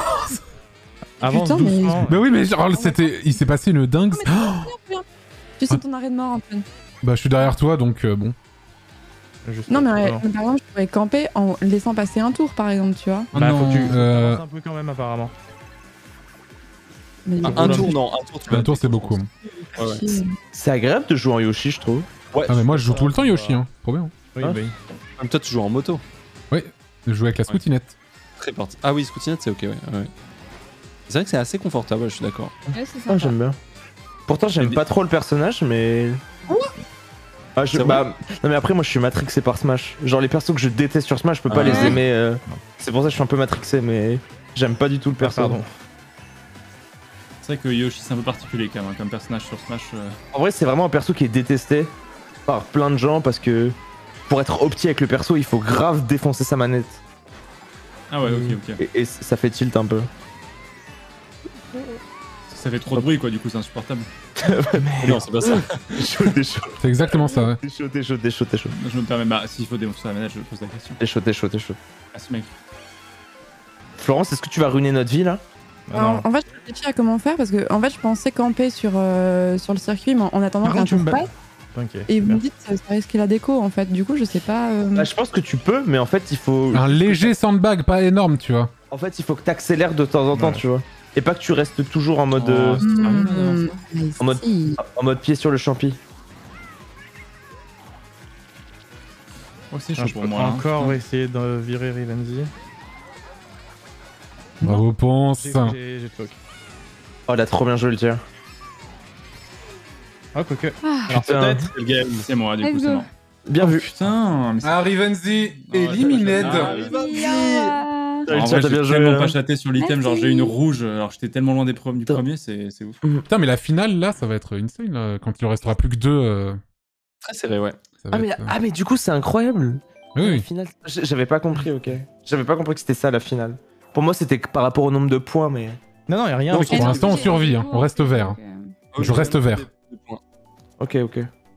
Avance Putain, mais- doucement. Bah oui, mais genre, c'était... Il s'est passé une dingue. Non, mais Tu sais ton arrêt de mort, Antoine. Bah, je suis derrière toi, donc euh, bon. Juste Non, mais, pour- euh, par exemple, je pourrais camper en laissant passer un tour, par exemple, tu vois. Oh Bah, faut que tu non. faut que Euh, t'avances un peu quand même, apparemment. Mais Un, un tour, non. Un tour, tu vas Un tour, c'est beaucoup. Ouais, ouais. chier. C'est agréable de jouer en Yoshi, je trouve. Ouais. Ah, mais moi, je joue tout le temps Yoshi, hein. Trop bien. Oui, Ah. bah oui. Comme toi, tu joues en moto. Je joue avec la scoutinette. Très parti. Ah oui, scoutinette, c'est ok, ouais. ouais. C'est vrai que c'est assez confortable, je suis d'accord. Ouais, c'est Ah, sympa. j'aime bien. Pourtant, j'aime Mais- pas trop le personnage, mais. Ah, je, C'est bah, non mais après moi je suis matrixé par Smash. Genre les persos que je déteste sur Smash, je peux pas Ah les ouais. aimer. euh, C'est pour ça que je suis un peu matrixé, mais j'aime pas du tout le Ah, perso. pardon. C'est vrai que Yoshi, c'est un peu particulier quand même, hein, comme personnage sur Smash. euh. En vrai c'est vraiment un perso qui est détesté par plein de gens parce que pour être opti avec le perso il faut grave défoncer sa manette. Ah ouais, ok, ok. Et, et ça fait tilt un peu. Ça fait trop de bruit, quoi, du coup, c'est insupportable. Non, c'est pas ça. T'es chaud, t'es chaud. C'est exactement ça, ouais. T'es chaud, t'es chaud, t'es chaud, t'es chaud. Je me permets, bah, s'il faut défoncer la manette, je pose la question. T'es chaud, t'es chaud, t'es chaud. Ah, ce mec. Florence, est-ce que tu vas ruiner notre vie là? Ah, Alors, non. en fait, je réfléchis à comment faire parce que en fait, je pensais camper sur, euh, sur le circuit, mais en- en attendant Par qu'un contre, tu tour me bats. passe. Ok. Et vous super. me dites, ça, ça risque la déco en fait. Du coup, je sais pas. euh, Bah, je pense que tu peux, mais en fait il faut. Un léger sandbag, pas énorme, tu vois. En fait il faut que t'accélères de temps en temps, Ouais. tu vois. Et pas que tu restes toujours en mode. Oh, euh, c'est sérieux, là, hmm, ça mais En mode- si. En mode pied sur le champi. Oh, c'est Ah, chaud je pour peux moi. hein. encore essayer de virer Rivenzi. Bravo, Ponce. J'ai j'ai- j'ai choc. Oh, il a trop bien joué le tir. Ah, quoique. Ah. Alors Putain. peut-être. C'est moi, du coup, Let's c'est go. moi. Bien vu. Putain, mais c'est. Ah, Rivenzi, Oh, éliminé. Ah, Oui, oui. ah. T'as En le tir, vrai, t'as j'ai bien joué. tellement là. pas chaté sur l'item, genre Merci. j'ai une rouge, alors j'étais tellement loin des pre- du Putain. premier, c'est c'est ouf. Putain, mais la finale, là, ça va être insane, là. Quand il en restera plus que deux. euh, Très serré, ouais. ça va Ah mais, être, euh, ah mais du coup c'est incroyable. Oui, La oui. finale. J- J'avais pas compris, ok. J'avais pas compris que c'était ça la finale. Pour moi c'était que par rapport au nombre de points, mais. Non, non, y'a rien. Non, avec- Pour l'instant, on survit, hein. On reste vert. Donc, euh, Je reste vert. Ok, ok.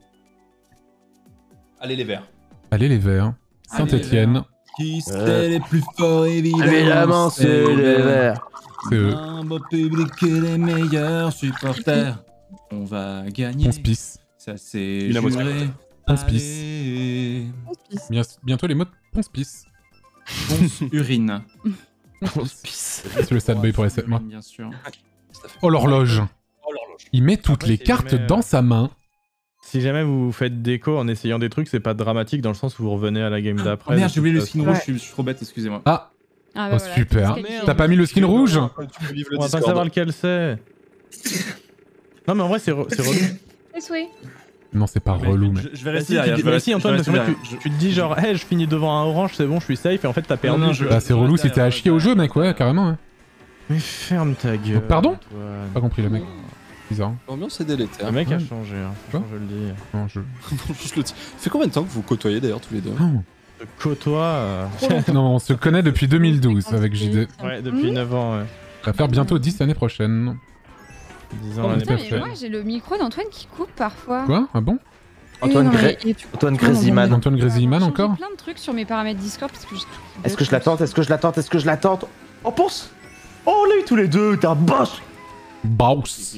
Allez, les verts. Allez, les verts. Allez, Saint-Etienne. Qui Euh. c'est les plus forts, évidemment Évidemment c'est les verts. C'est eux. Un beau public et les meilleurs supporters. On va gagner. Ponce Pisse. Ça c'est Une émotion. juré. Ponce Pisse. Allez. Bien- Bientôt les mots de Ponce Pisse. Ponce urine. C'est le sad boy pour les sept mois. Bien sûr. Oh, l'horloge. Oh, l'horloge. Il met toutes Après, les si cartes jamais, euh, dans sa main. Si jamais vous faites déco en essayant des trucs, c'est pas dramatique dans le sens où vous revenez à la game Oh d'après. merde, de j'ai oublié le toute skin façon. rouge, je suis- je suis trop bête, excusez-moi. Ah, Ah, oh, bah voilà, super. disqualifié. T'as pas mis le skin rouge? Tu peux vivre le On va pas Discord. savoir lequel c'est. Non, mais en vrai, c'est re- c'est relou. Les souhaits. Non, c'est pas Mais relou, mais. Je, je vais Bah, rester si, tu derrière. dis- je vais mais rester- si, Antoine, je parce vais que rester tu, derrière. tu te dis genre, hey, je finis devant un orange, c'est bon, je suis safe, et en fait, t'as perdu. non, je- Bah, c'est relou si t'es à chier au jeu, mec, ouais, carrément. Ouais. Mais ferme ta gueule. Pardon Antoine. Pas compris, le mec. Bizarre. L'ambiance est délétère. Le mec a Ouais. changé, hein, Quoi franchement, je le dis. Non, je. Je le dis. Ça fait combien de temps que vous côtoyez d'ailleurs tous les deux Non. Je côtoie. euh, Non, on se connaît depuis deux mille douze avec J D. Ouais, depuis neuf ans, ouais. Ça va faire bientôt dix l'année prochaine. dix ans Oh, l'année Putain, tout à mais fait. moi j'ai le micro d'Antoine qui coupe parfois. Quoi? Ah bon? Antoine, Oui, non, Gré- mais- et tu- Antoine tu vois, Gréziman. Antoine Gréziman J'ai encore? plein de trucs sur mes paramètres Discord parce que je... Est-ce que je l'attends Est-ce que je l'attends Est-ce que je l'attends Oh, pense Oh, on l'a eu tous les deux, t'es un boss. Boss.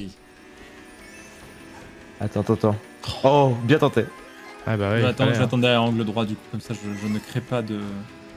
Attends, attends, attends. Oh, bien tenté. Ah bah Je ouais. vais il attendre, fallait, je vais attendre derrière angle droit du coup, comme ça je, je ne crée pas de.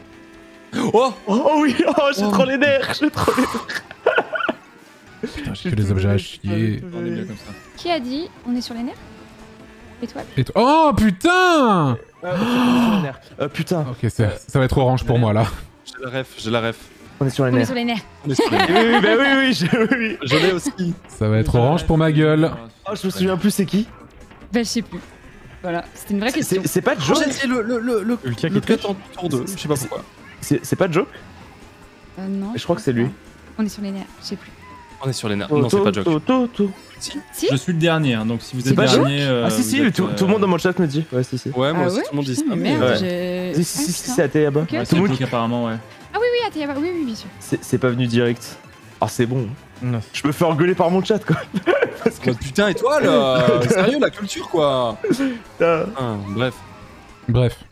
Oh Oh oui, oh, j'ai Oh. trop les nerfs, j'ai trop les nerfs. Putain, j'ai que des objets à chier. On est bien comme ça. Qui a dit on est sur les nerfs? Étoile. Et toi- Oh putain! Euh, putain, Ok, c'est- ça va être orange pour moi là. J'ai la ref, j'ai la ref. on est sur les On est nerfs. sur les nerfs. On est sur les- Oui, oui, bah oui, oui, je, oui, oui. Je l'ai aussi. Ça va être orange pour ma gueule. Oh, je me souviens plus, c'est qui Bah je sais plus. Voilà, c'était une vraie C'est- question. C'est c'est pas Joe J'ai essayé le, le, le, le, Ultia qui le triche. cut en tour deux, je sais pas pourquoi. C'est c'est pas Joe Euh, non. Je crois que c'est lui. pas. On est sur les nerfs, je sais plus. On est sur les nerfs. Non, c'est pas Joke. Toto, Toto. Si Je suis le dernier, hein, donc si vous C'est êtes pas dernier. euh, Ah si, vous si, êtes, tout, euh, tout le monde dans mon chat me dit. Ouais, si, si. Ouais, moi Ah aussi, ouais tout le monde dit ça. Putain, mais mais, merde, euh, j'ai... Si, si, Ah, si, si, putain. c'est Ateyaba. Ok, Tout ok. le C'est monde- Joke apparemment, ouais. Ah oui, oui, Ateyaba, oui, oui, bien sûr. C'est c'est pas venu direct. Ah, c'est bon. Non. Je me fais engueuler par mon chat, quoi. Parce que Oh, putain, étoile euh, sérieux, la culture, quoi putain. Ah, bref. Bref,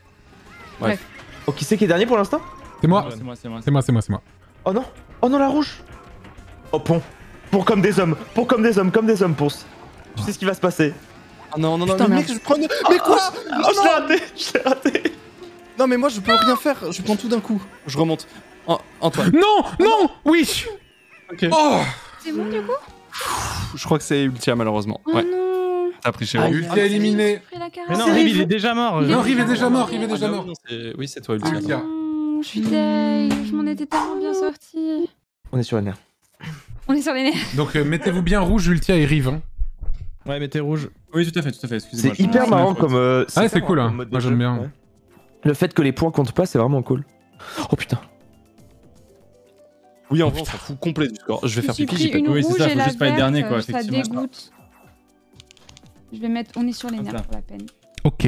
Oh, qui c'est qui est dernier pour l'instant c'est moi. C'est moi, c'est moi. C'est moi, c'est moi, c'est moi. Oh non Oh non, la rouge Oh, pont. Pour comme des hommes. Pour comme des hommes, comme des hommes, Ponce. Tu sais ce qui va se passer. Ah non, non, non, Putain, mais merde. mec, je prends... Mais quoi Oh, je l'ai raté Je l'ai raté Non, mais moi, je peux rien faire, je prends tout d'un coup. Je remonte. An- Antoine. Non, non, oui. Ok. Oh C'est bon du coup? Je crois que c'est Ultia, malheureusement. Oh Ouais, non. t'as pris chez Ah, vous. Ultia éliminé. J'ai pris la Mais non, carafe. Riv, il est déjà mort. Il est Non, Riv est déjà déjà mort. mort, Riv est déjà Ah, mort. non, c'est- Oui, c'est toi, Ultia. Ultia. Non, je suis deg, je m'en étais tellement bien sortie. On est sur les nerfs. On est sur les nerfs. Donc euh, mettez-vous bien rouge, Ultia et Riv. Hein. Ouais, mais t'es rouge. Oui, tout à fait, tout à fait, excusez-moi. C'est je- hyper je- marrant je- comme. euh, Ah, hyper c'est cool, marrant hein. comme mode de Moi, j'aime jeu, bien. ouais. Le fait que les points comptent pas, c'est vraiment cool. Oh putain. Oui, en vrai, on s'en fout complet du score. Je vais faire J'ai pipi, pris j'y peux. une Oui, c'est rouge ça, et faut la juste pas être verte, dernier, quoi, euh, ça effectivement. dégoûte. Je vais mettre on est sur les Hop nerfs là. pour la peine. Ok.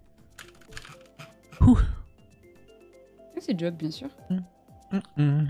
Ouh. C'est job bien sûr. Mm.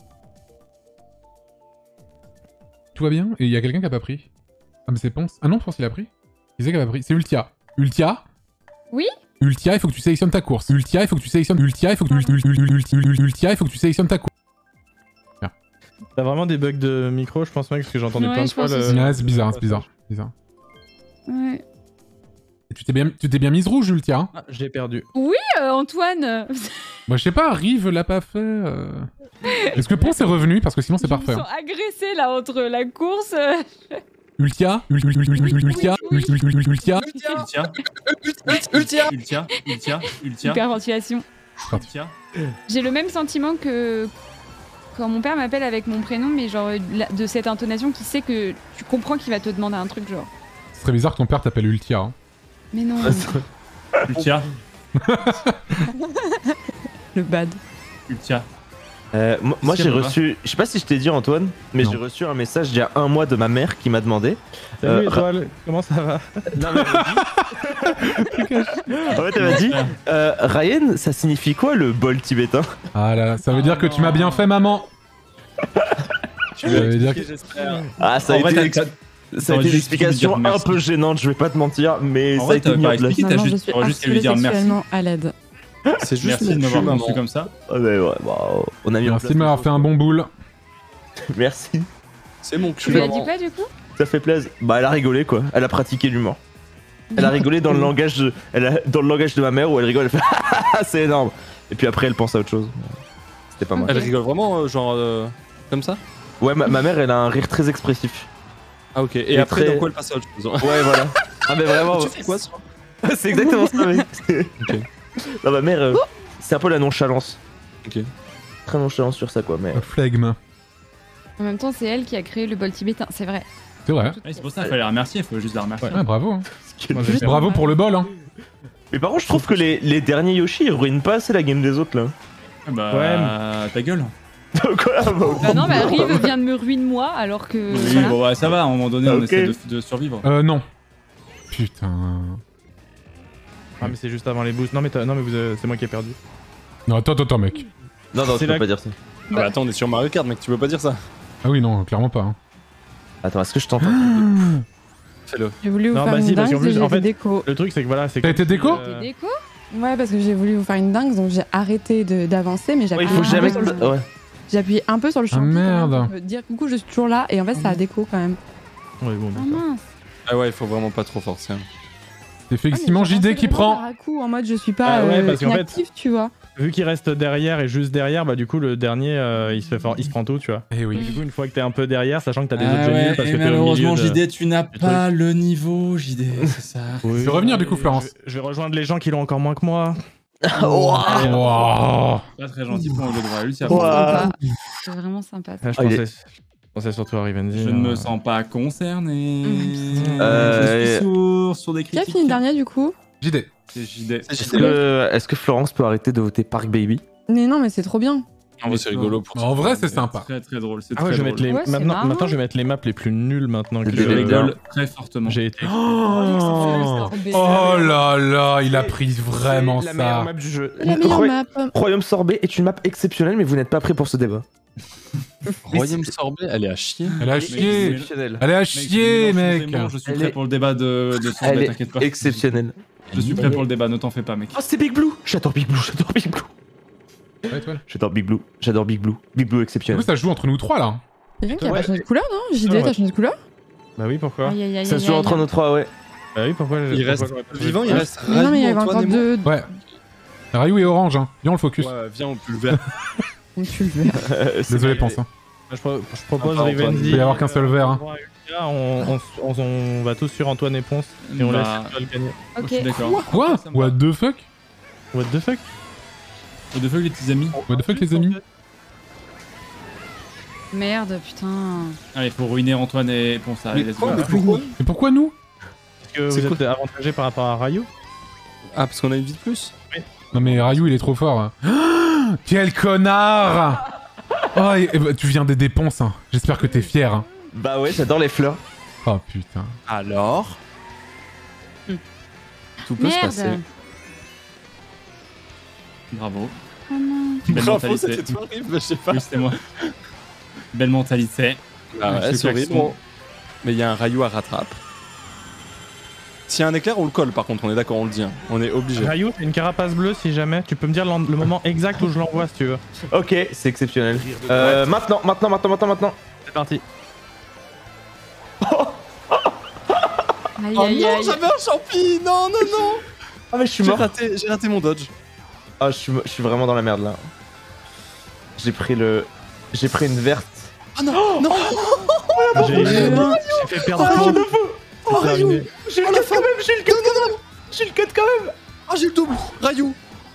Tout va bien? Et il y a quelqu'un qui a pas pris? Ah, mais c'est Ponce. Ah non, Ponce il a pris. Qui c'est qui a pas pris? C'est Ultia. Ultia? Oui? Ultia, il faut que tu sélectionnes ta course. Ultia, il faut que tu sélectionnes. Ultia, il faut que tu. Ul- ul- ul- ul- ul- Ultia, il faut que tu sélectionnes ta course. T'as vraiment des bugs de micro, je pense, mec, parce que j'ai entendu Ouais, plein de je fois pense le. aussi. Ouais, c'est bizarre, c'est bizarre. bizarre. Ouais. Et tu t'es bien, tu t'es bien mise rouge, Ultia. Hein Ah, j'ai perdu. Oui, euh, Antoine. Moi, je sais pas, Rive l'a pas fait. euh. Est-ce que Ponce est revenu? Parce que sinon, c'est Ils parfait. sont hein. agressés là entre la course. euh, Ultia, Ul- ul- ul- ul- ul- Ultia, Ul- ul- ul- ul- Ultia. Ultia, Ultia Ultia, Ultia, Ultia, Hyperventilation. Ultia. J'ai le même sentiment que quand mon père m'appelle avec mon prénom, mais genre la- de cette intonation qui sait que tu comprends qu'il va te demander un truc genre. Ce serait bizarre que ton père t'appelle Ultia. hein. Mais non. Ultia, Le bad. Ultia. Euh, moi, moi, Qu'est-ce j'ai qu'il y a, reçu. Je sais pas si je t'ai dit, Antoine, mais Non. j'ai reçu un message il y a un mois de ma mère qui m'a demandé. Salut Euh, Étoile, comment ça va? Non, mais elle m'a dit- en fait, elle m'a dit euh, Ryan, ça signifie quoi le bol tibétain? Ah là, là, ça veut dire que tu m'as bien fait, maman. Tu Ça veut dire que- j'espère. Ah, ça a En vrai, été, t'as- l'ex- t'as- ça a t'aurais été juste dû lui l'explication dire un merci. peu gênante, je vais pas te mentir, mais En ça a vrai, été t'avais mis pas en place. expliqué, t'as Maman, je juste, suis t'aurais juste qu'à lui harcelée dire merci. sexuellement à l'aide. C'est juste Merci de mon m'avoir cul, conçu maman. comme ça. Ah, mais ouais, bah, on a mis en Merci place de m'avoir les fait un choses. bon boule. Merci, C'est mon Tu cul, lui as dit maman. pas du coup? ça fait plaisir. Bah, elle a rigolé quoi, elle a pratiqué l'humour. Elle a rigolé dans le langage de, elle a- dans le langage de ma mère où elle rigole, elle fait ah, c'est énorme. Et puis après, elle pense à autre chose. C'était pas mal. Elle rigole vraiment, euh, genre, euh, comme ça? Ouais, ma, ma mère, elle a un rire très expressif. Ah, ok. Et Et après, très- d'un coup, elle passe à autre chose. Ouais, voilà. Ah, mais vraiment. Tu fais quoi, ça? C'est exactement ça, mec. Ok. Non, ma mère, euh, c'est un peu la nonchalance. Ok. Très nonchalance sur ça, quoi. Mais Flegme. En même temps, c'est elle qui a créé le bol tibétain, c'est vrai. C'est vrai. Ouais, c'est pour ça qu'il fallait la remercier, il faut juste la remercier. Ouais, bravo. hein. Moi, j'ai fait- Bravo pour le bol. Hein. Mais par contre, je trouve que les, les derniers Yoshi ils ruinent pas assez la game des autres là. Bah, Ouais. ta gueule. Quoi bah, Bah non, mais Rive vient de me ruiner moi alors que. Oui, voilà. bon, ouais, ça va, à un moment donné, on Ok. essaie de, de survivre. Euh, non. Putain. Ah, mais c'est juste avant les boosts. Non, mais, t'as- non, mais vous, euh, c'est moi qui ai perdu. Non, attends, attends, attends, mec. Non, non, C'est tu peux la- pas dire ça. Ah bah attends, on est sur Mario Kart, mec, tu peux pas dire ça. Ah oui, non, clairement pas. Hein. Attends, est-ce que je t'entends Fais-le. J'ai voulu vous Non, faire bah une si, parce dingue, qu'en plus, j'ai en fait fait- déco. Le truc, c'est que voilà, c'est T'as que- été déco euh, Déco. Ouais, parce que j'ai voulu vous faire une dingue, donc j'ai arrêté de- d'avancer, mais j'ai Ouais, il appuyé, faut un jamais. peu sur le- Ouais. j'ai appuyé un peu sur le Ah, champi quand même, merde. pour me dire coucou, je suis toujours là, et en fait, ça a déco quand même. Ouais, bon, Ah d'accord. mince. Ah ouais, il faut vraiment pas trop forcer. hein. C'est effectivement Ah, mais j'ai J D avancé qui vraiment prend. par à coup, en mode je suis pas Ah ouais, euh, parce qu'en fait- inactif, tu vois. Vu qu'il reste derrière et juste derrière, bah du coup le dernier euh, il se fait fort, il se prend tout, tu vois. Eh oui. Du coup une fois que t'es un peu derrière, sachant que t'as des Ah objets ouais, nuls parce et que t'es au milieu malheureusement, de... J D, tu n'as du pas truc. le niveau, J D, c'est ça. Oui. Tu veux revenir du coup, Florence? Je, je vais rejoindre les gens qui l'ont encore moins que moi. Wow. Pas très gentil pour le droit à Lucie. Ouah. C'est vraiment sympa. ça. Ah, je, Ah, il pensais, je pensais surtout à Rivenzi. Je ne me hein. sens pas concerné. Mmh. Euh, Je suis sourd sur des Qui a critiques. fini le dernier du coup? J D. C'est J D. Est-ce que, est-ce que Florence peut arrêter de voter Park Baby? Mais non, mais c'est trop bien. En vrai, c'est rigolo pour En vrai, c'est sympa. Très très drôle. C'est Ah ouais, très je vais drôle. mettre les... Ouais, c'est maintenant, marrant. maintenant je vais mettre les maps les plus nulles maintenant que C'est Je des j'ai- rigole très fortement. j'ai été. Oh, oh là là, il a pris vraiment C'est la meilleure ça. map du jeu. La meilleure Roy- map. Royaume Sorbet est une map exceptionnelle, mais vous n'êtes pas prêt pour ce débat. Royaume Sorbet, elle est à chier. Elle a Mais- chier. Exceptionnelle. Elle est à Mec, chier, je mélange mec. forcément, Je suis Elle prêt est- pour le débat de, de Elle Sorbet, est t'inquiète pas. exceptionnelle. Je suis prêt pour le débat, ne t'en fais pas, mec. Oh, c'est Big Blue. J'adore Big Blue, j'adore Big Blue. Ouais, toi, là. J'adore Big Blue, j'adore Big Blue. Big Blue Du exceptionnel. coup, ça joue entre nous trois là. Quelqu'un qui a Ouais. pas changé de couleur, non J D, Ouais. t'as changé de couleur? Bah oui, pourquoi Aïe, aïe, aïe, Ça aïe, se joue aïe. entre nous trois, ouais. Bah oui, pourquoi Il pourquoi reste j'aurais pas vivant, il joué reste Mais non, mais il y avait Rayou, encore Antoine et moi. deux. Ouais. Rayou est orange, hein. Viens, on le focus. Ouais, viens, on peut le vert. On tue le verre. Euh, c'est Désolé, pas- pense. Hein. Bah, je, pro- je propose Ah, Antoine, Rivenzi. il peut y avoir qu'un seul verre, hein. Là, on, on, on, on va tous sur Antoine et Ponce et on Bah, laisse Antoine gagner. Je Ok. suis d'accord. Quoi? Ça me va. What the fuck? What the fuck? What the fuck, les petits amis. What the fuck, les amis? Merde, putain. Allez, faut ruiner Antoine et Ponce. Allez, Mais let's quoi, go. mais pourquoi Mais pourquoi nous? Est-ce que C'est vous quoi êtes avantagé par rapport à Rayou? Ah, parce qu'on a une vie de plus. Non mais Rayou, il est trop fort. Hein. Ah, quel connard! Oh, et- et bah, tu viens des dépenses, hein. J'espère que t'es fier. Hein. Bah ouais, j'adore les fleurs. Oh putain. Alors Tout peut se Merde. passer. Bravo. Oh non. Belle Bravo, mentalité. c'était toi, Rive, je sais pas. Oui, c'était moi. Belle mentalité. Ah ouais, Ce c'est horrible. klaxon. Mais il y a un Rayou à rattrape. S'il y a un éclair, on le colle par contre, on est d'accord, on le dit. hein. On est obligé. Rayou, c'est une carapace bleue si jamais. Tu peux me dire l'en- le moment exact où je l'envoie si tu veux. Ok, c'est exceptionnel. Euh, maintenant, maintenant, maintenant, maintenant, maintenant. C'est parti. Aïe, Oh aïe, non, aïe. j'avais un champi. Non, non, non. Ah mais je suis J'ai mort. raté, j'ai raté mon dodge. Ah, je suis, je suis vraiment dans la merde là. J'ai pris le, j'ai pris une verte. Ah non, non. J'ai j'ai fait perdre Ah, Ponce. je le fous. C'est terminé. J'ai le cut quand même, j'ai le cut quand même. J'ai le cut quand même. Ah, j'ai le double. Rayou.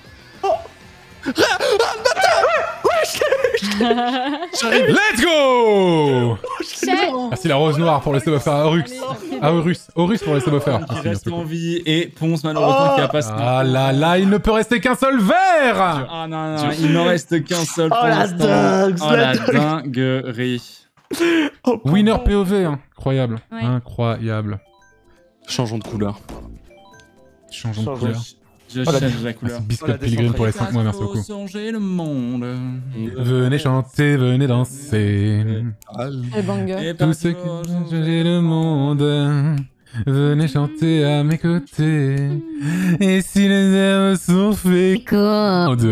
J'arrive. Let's go! Check. Merci la rose noire pour le sub à Horus. À Horus. Horus pour le sub Qui Merci, reste merci en beaucoup. vie et Ponce malheureusement qui a pas. Ah là là, il ne peut rester qu'un seul verre! Ah non, non, il n'en reste qu'un seul Oh pour la l'instant. dingue, Oh la dinguerie. Winner P O V, hein. Incroyable. Ouais. Incroyable. Changeons de couleur. Changeons de Changeons. couleur. Je Oh, la- change la couleur. Merci Biscuit Oh, la Pilgrim pour les descente. cinq mois, merci Faut beaucoup. changer le monde. Venez chanter, venez danser. Le banger. Et Tous ceux qui ont changé le monde, venez chanter à mes côtés. Et si les herbes sont fécondes,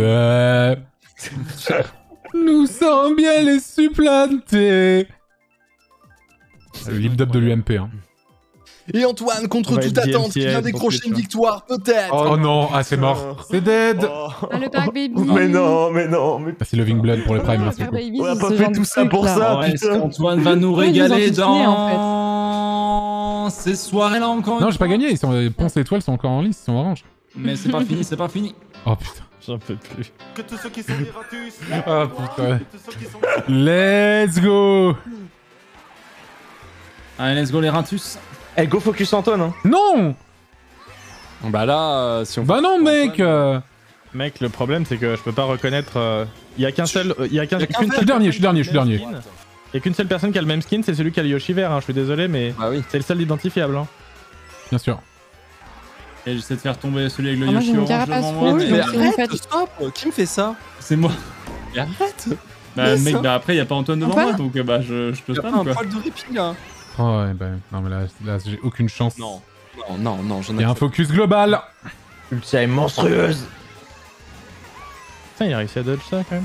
nous saurons bien les supplanter. Le lip dub de l'U M P. Hein. Et Antoine, On contre va toute être attente, qui D M C S vient pour décrocher plus, une hein. victoire, peut-être. Oh non, ah c'est mort. C'est dead. Ah, le Park Baby. Mais non, mais non, mais Merci Loving Blood pour le prime, merci Park beaucoup. Baby, on a c'est pas ce fait genre tout de ça truc, pour là. ça. Oh, est-ce putain. qu'Antoine va nous Ouais, ils nous ont régaler fait tuer, dans ces soirées-là encore une Non, j'ai pas fois gagné. Ils sont, Ponce et Étoile sont encore en liste, ils sont orange. Mais c'est pas fini, c'est pas fini. Oh putain. J'en peux plus. Que tous ceux qui sont des ratus. Ah putain. Que tous ceux qui sont Let's go. Allez, let's go les Ratus. Eh, go focus Antoine, hein. Non. Bah là, euh, si on. Bah non, mec. euh, Mec, le problème c'est que je peux pas reconnaître. euh, Il y a qu'un seul. euh, Il y a qu'un. Y a qu'un qu'une Je seule suis dernier, je suis personne dernier, je suis qui a le dernier. même skin. Il y a qu'une seule personne qui a le même skin, c'est celui qui a le Yoshi vert. Hein. Je suis désolé, mais Bah oui. c'est le seul identifiable. Hein. Bien sûr. Et j'essaie de faire tomber celui avec le Ah, moi, Yoshi j'ai une orange carapace devant moi. rouge, mais- donc si vous faites- Stop. Qui me fait ça? C'est moi. Mais arrête. Bah Mais mec, ça- bah après y a pas Antoine devant Antoine moi, donc euh, bah je, je te Y'a pas spam un quoi. poil de répit là. Oh ouais, bah non mais là, là j'ai aucune chance. Non. Non, non, non, je Il y a un n'accepte focus global. Ultia est monstrueuse. Putain, il a réussi à dodge ça quand même.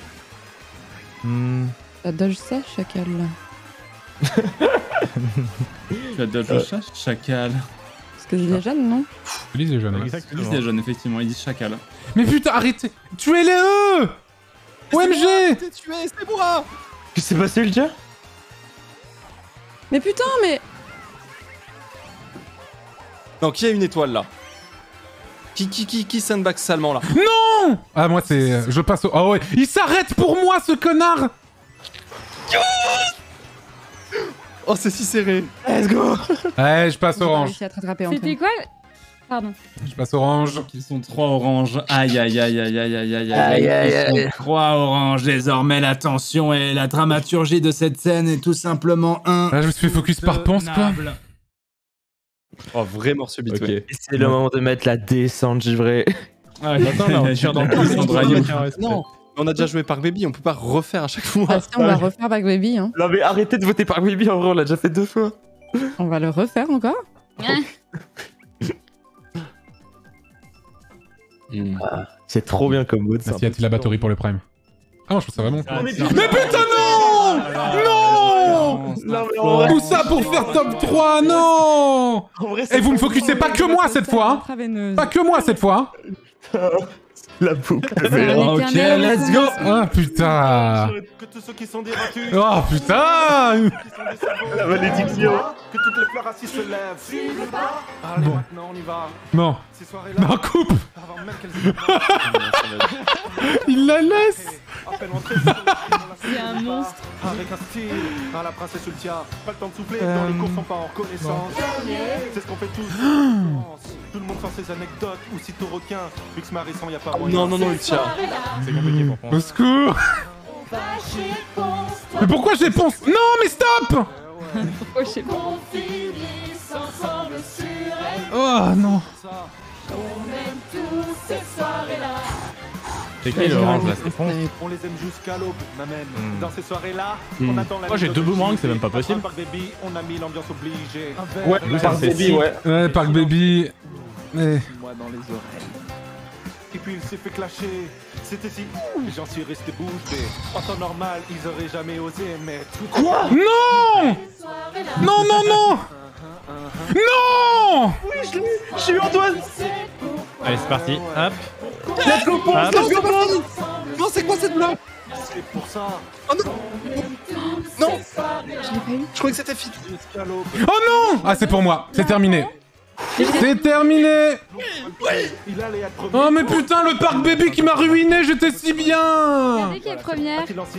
Hmm. Ça dodge ça, chacal. Tu as dodge le chat, chacal. Parce que c'est des jeunes, non? Je lis les jeunes. ouais. Ils disent les jeunes, effectivement, ils disent chacal. Mais putain, arrêtez. Tuez-les eux. O M G. T'es tué, c'est moi. Qu'est-ce qui s'est passé, Ultia? Mais putain, mais. Non, qui a une étoile là? Qui, qui, qui, qui sandbag salement là? Non. Ah moi c'est... Je passe au... Ah ouais. Il s'arrête pour moi ce connard. Oh, c'est si serré. Let's go. Ouais, je passe J'ai pas orange. réussi à te rattraper, C'était Antoine. quoi le- Pardon. Je passe orange. Ils sont trois oranges. Aïe aïe aïe aïe aïe aïe aïe Aïe, aïe, Ils aïe. sont trois oranges. Désormais, la tension et la dramaturgie de cette scène est tout simplement un. Là je me suis fait focus par Ponce quoi. Oh, vraiment subitué. Ok. C'est le moment de mettre la descente givrée. Ah, Attends, là, on tire dans le Ils sont draillés. Non, on a déjà joué Park Baby, on peut pas refaire à chaque fois. Ah si, on va refaire Back Baby, hein. Non mais arrêtez de voter par Baby, en vrai, on l'a déjà fait deux fois. On va le refaire encore. Hmm. C'est trop bien comme mode. Merci à Tila Bathory pour le prime. Ah non, je trouve ça vraiment cool. Mais Mais putain non. Non. Non mais en vrai, Tout ça pour faire top trois, non. en vrai Et vous me focussez pas que moi cette fois, hein. Intraveineuse. Pas que moi cette fois, hein. la boucle. C'est un Ok, éternel let's go. Ah putain. Que tous ceux qui sont des ratus, Oh putain. La malédiction. que toutes les fleurs assises se lèvent. Allez, Bon. maintenant on y va. Non. Ces soirées-là, Non, coupe. avant même qu'elles aient Il la laisse. à peine entrées, C'est un monstre. avec un style, à la princesse Ultia. Pas le temps de souffler, dans les cours sont pas en reconnaissance. C'est ce qu'on fait tous. Tout le monde sent ses anecdotes ou sitôt requin. Vu que ce mari sans y a pas moyen. Non, non, non, Ultia. C'est compliqué pour Au Ponce. secours. Mais pourquoi j'ai Ponce? Non mais stop. Oh, je sais pas. Oh non. C'est qui l'orange là? C'est Ponce. On les aime jusqu'à l'aube, m'amène. Hmm. Dans ces soirées-là, Hmm. on attend la Moi, j'ai deux boomerangs, c'est même pas possible. Park Baby, on a mis l'ambiance obligée. Ouais, Nous, par ça fait Baby, six. ouais. Ouais, Park Baby. Eh. Moi dans les oreilles. Et puis il s'est fait clasher. C'était si. J'en suis resté bouche bée. En temps normal, ils auraient jamais osé, mais. Quoi? Non. Non non non. Non. Je suis Antoine. Allez, c'est parti. Hop. Let's go, Ponce, Hop. let's go, Ponce. Non, c'est quoi cette blague? C'est pour ça. Non, Je l'ai pas eu. je croyais que c'était fini. Jusqu'à l'aube. Oh non. Ah c'est pour moi. C'est terminé. C'est terminé. Il allait être premier. Oh mais putain le Park Baby qui m'a ruiné. J'étais si bien. Regardez qui est première. Il en s'y-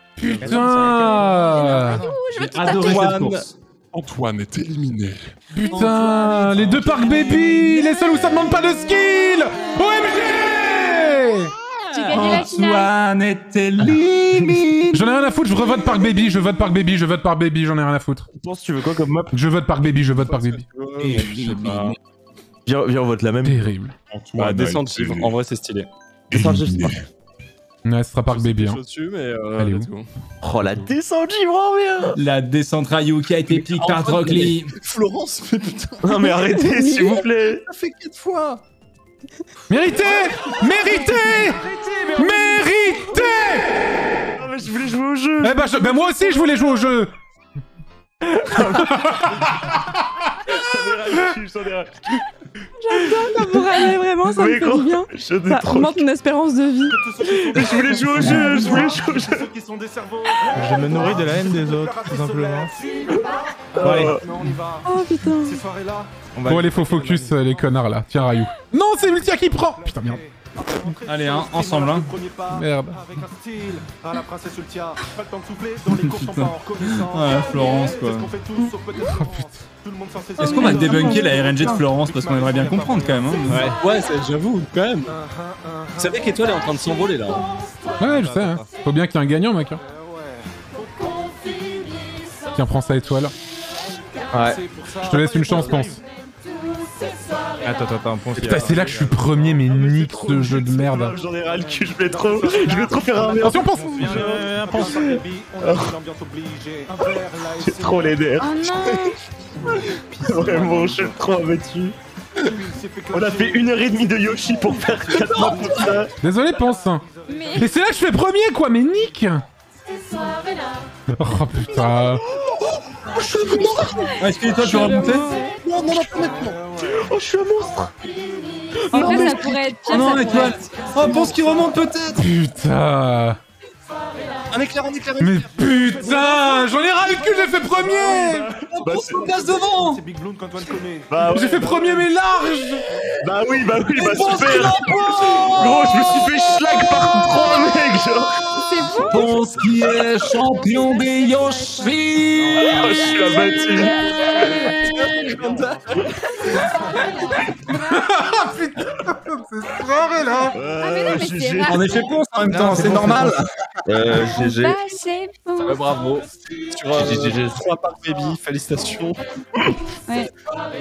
Putain. J'ai adoré cette course. Antoine est éliminé. Putain, les deux Park Baby, les seuls où ça demande pas de skill. O M G. J'ai gagné la finale. Antoine était limite. J'en ai rien à foutre, je revote Park Baby, je vote Park Baby, je vote Park Baby, j'en ai rien à foutre. Ponce, tu veux quoi comme map? Je vote Park Baby, je vote Park Baby. Viens, viens, on vote la même. Terrible. Bah, descente chiffre, en vrai, c'est stylé. Descente givre. Ouais, ce sera Park Baby. Hein. Dessus, mais euh, Elle est où? let's go. Oh la descente givre, oh bien. La descente Ryu qui a été piquée par Rock Lee. Florence, mais putain, Non mais arrêtez, s'il vous plaît. ça fait quatre fois. Mérité. Mérité. Mérité. Non mais je voulais jouer au jeu. Eh bah, je- bah, moi aussi je voulais jouer au jeu. Ça vous râler vraiment, ça me Oui, fait gros. du bien. Je n'ai Ça trop. augmente mon espérance de vie. Je voulais jouer au jeu, je voulais jouer au jeu. Ceux qui sont des cerveaux. Je me nourris de la haine des autres, tout simplement. Allez, Ouais. maintenant on y va. Oh putain. Ces soirées-là. On va... Bon allez, faut focus euh, les connards là. Tiens Rayou. Non, c'est Ultia qui prend. Putain merde. Allez, hein, ensemble, hein. Merde. Avec un style, à la princesse Ultia. Pas le temps de souffler, dans les cours sont pas en reconnaissance. Ouais, Florence, quoi. C'est ce qu'on fait tous, sauf peut-être Florence. Tout le monde s'en sait. Est-ce qu'on va débunker la R N G de Florence parce qu'on aimerait bien comprendre quand même, hein. Ouais, ouais j'avoue, quand même. Vous savez qu'Étoile est en train de s'envoler là. Ouais, je sais. Hein. Faut bien qu'il y ait un gagnant, mec. Hein. Tiens, prends ça, Étoile. Ouais. Je te laisse une chance, pense. Attends, attends, attends, pense. Putain, c'est là que je suis premier, mais nique ce jeu de merde. J'en ai ras le cul, je vais trop, je vais trop faire un merde. Attention, pense. J'ai trop les nerfs. Oh non. Vraiment, je suis trop abattu. On a fait une heure et demie de Yoshi pour faire quatre mois pour ça. Désolé, pense. Mais... Mais c'est là que je fais premier, quoi, mais nique. Oh putain. Ouais, est-ce que toi tu vas remonter? Non, non, non, pas maintenant. Oh, je suis un monstre. En Non, vrai, mais- ça pourrait être Oh pire. non, ça pourrait Étoile. être- Oh, pense qu'il remonte peut-être. Putain. Un éclair, un éclair, Mais putain, j'en ai ras le cul, j'ai fait premier. Bah, c'est- place devant. C'est Big Bloom qu'Antoine connaît. Bah, ouais, J'ai fait bah, premier, mais large. Bah oui, bah oui, bah super. Gros, je me suis fait schlag par trois mecs, genre. C'est vous? Ponce qui est champion des Yoshi. Oh, je suis abattu. C'est soirée là. Ah mais non, mais G c'est G. rare. On est fait ponce en même temps, c'est normal. Euh, G G. Bah, c'est bon. Ouais, bravo. Sur euh, trois par baby, félicitations. Ouais.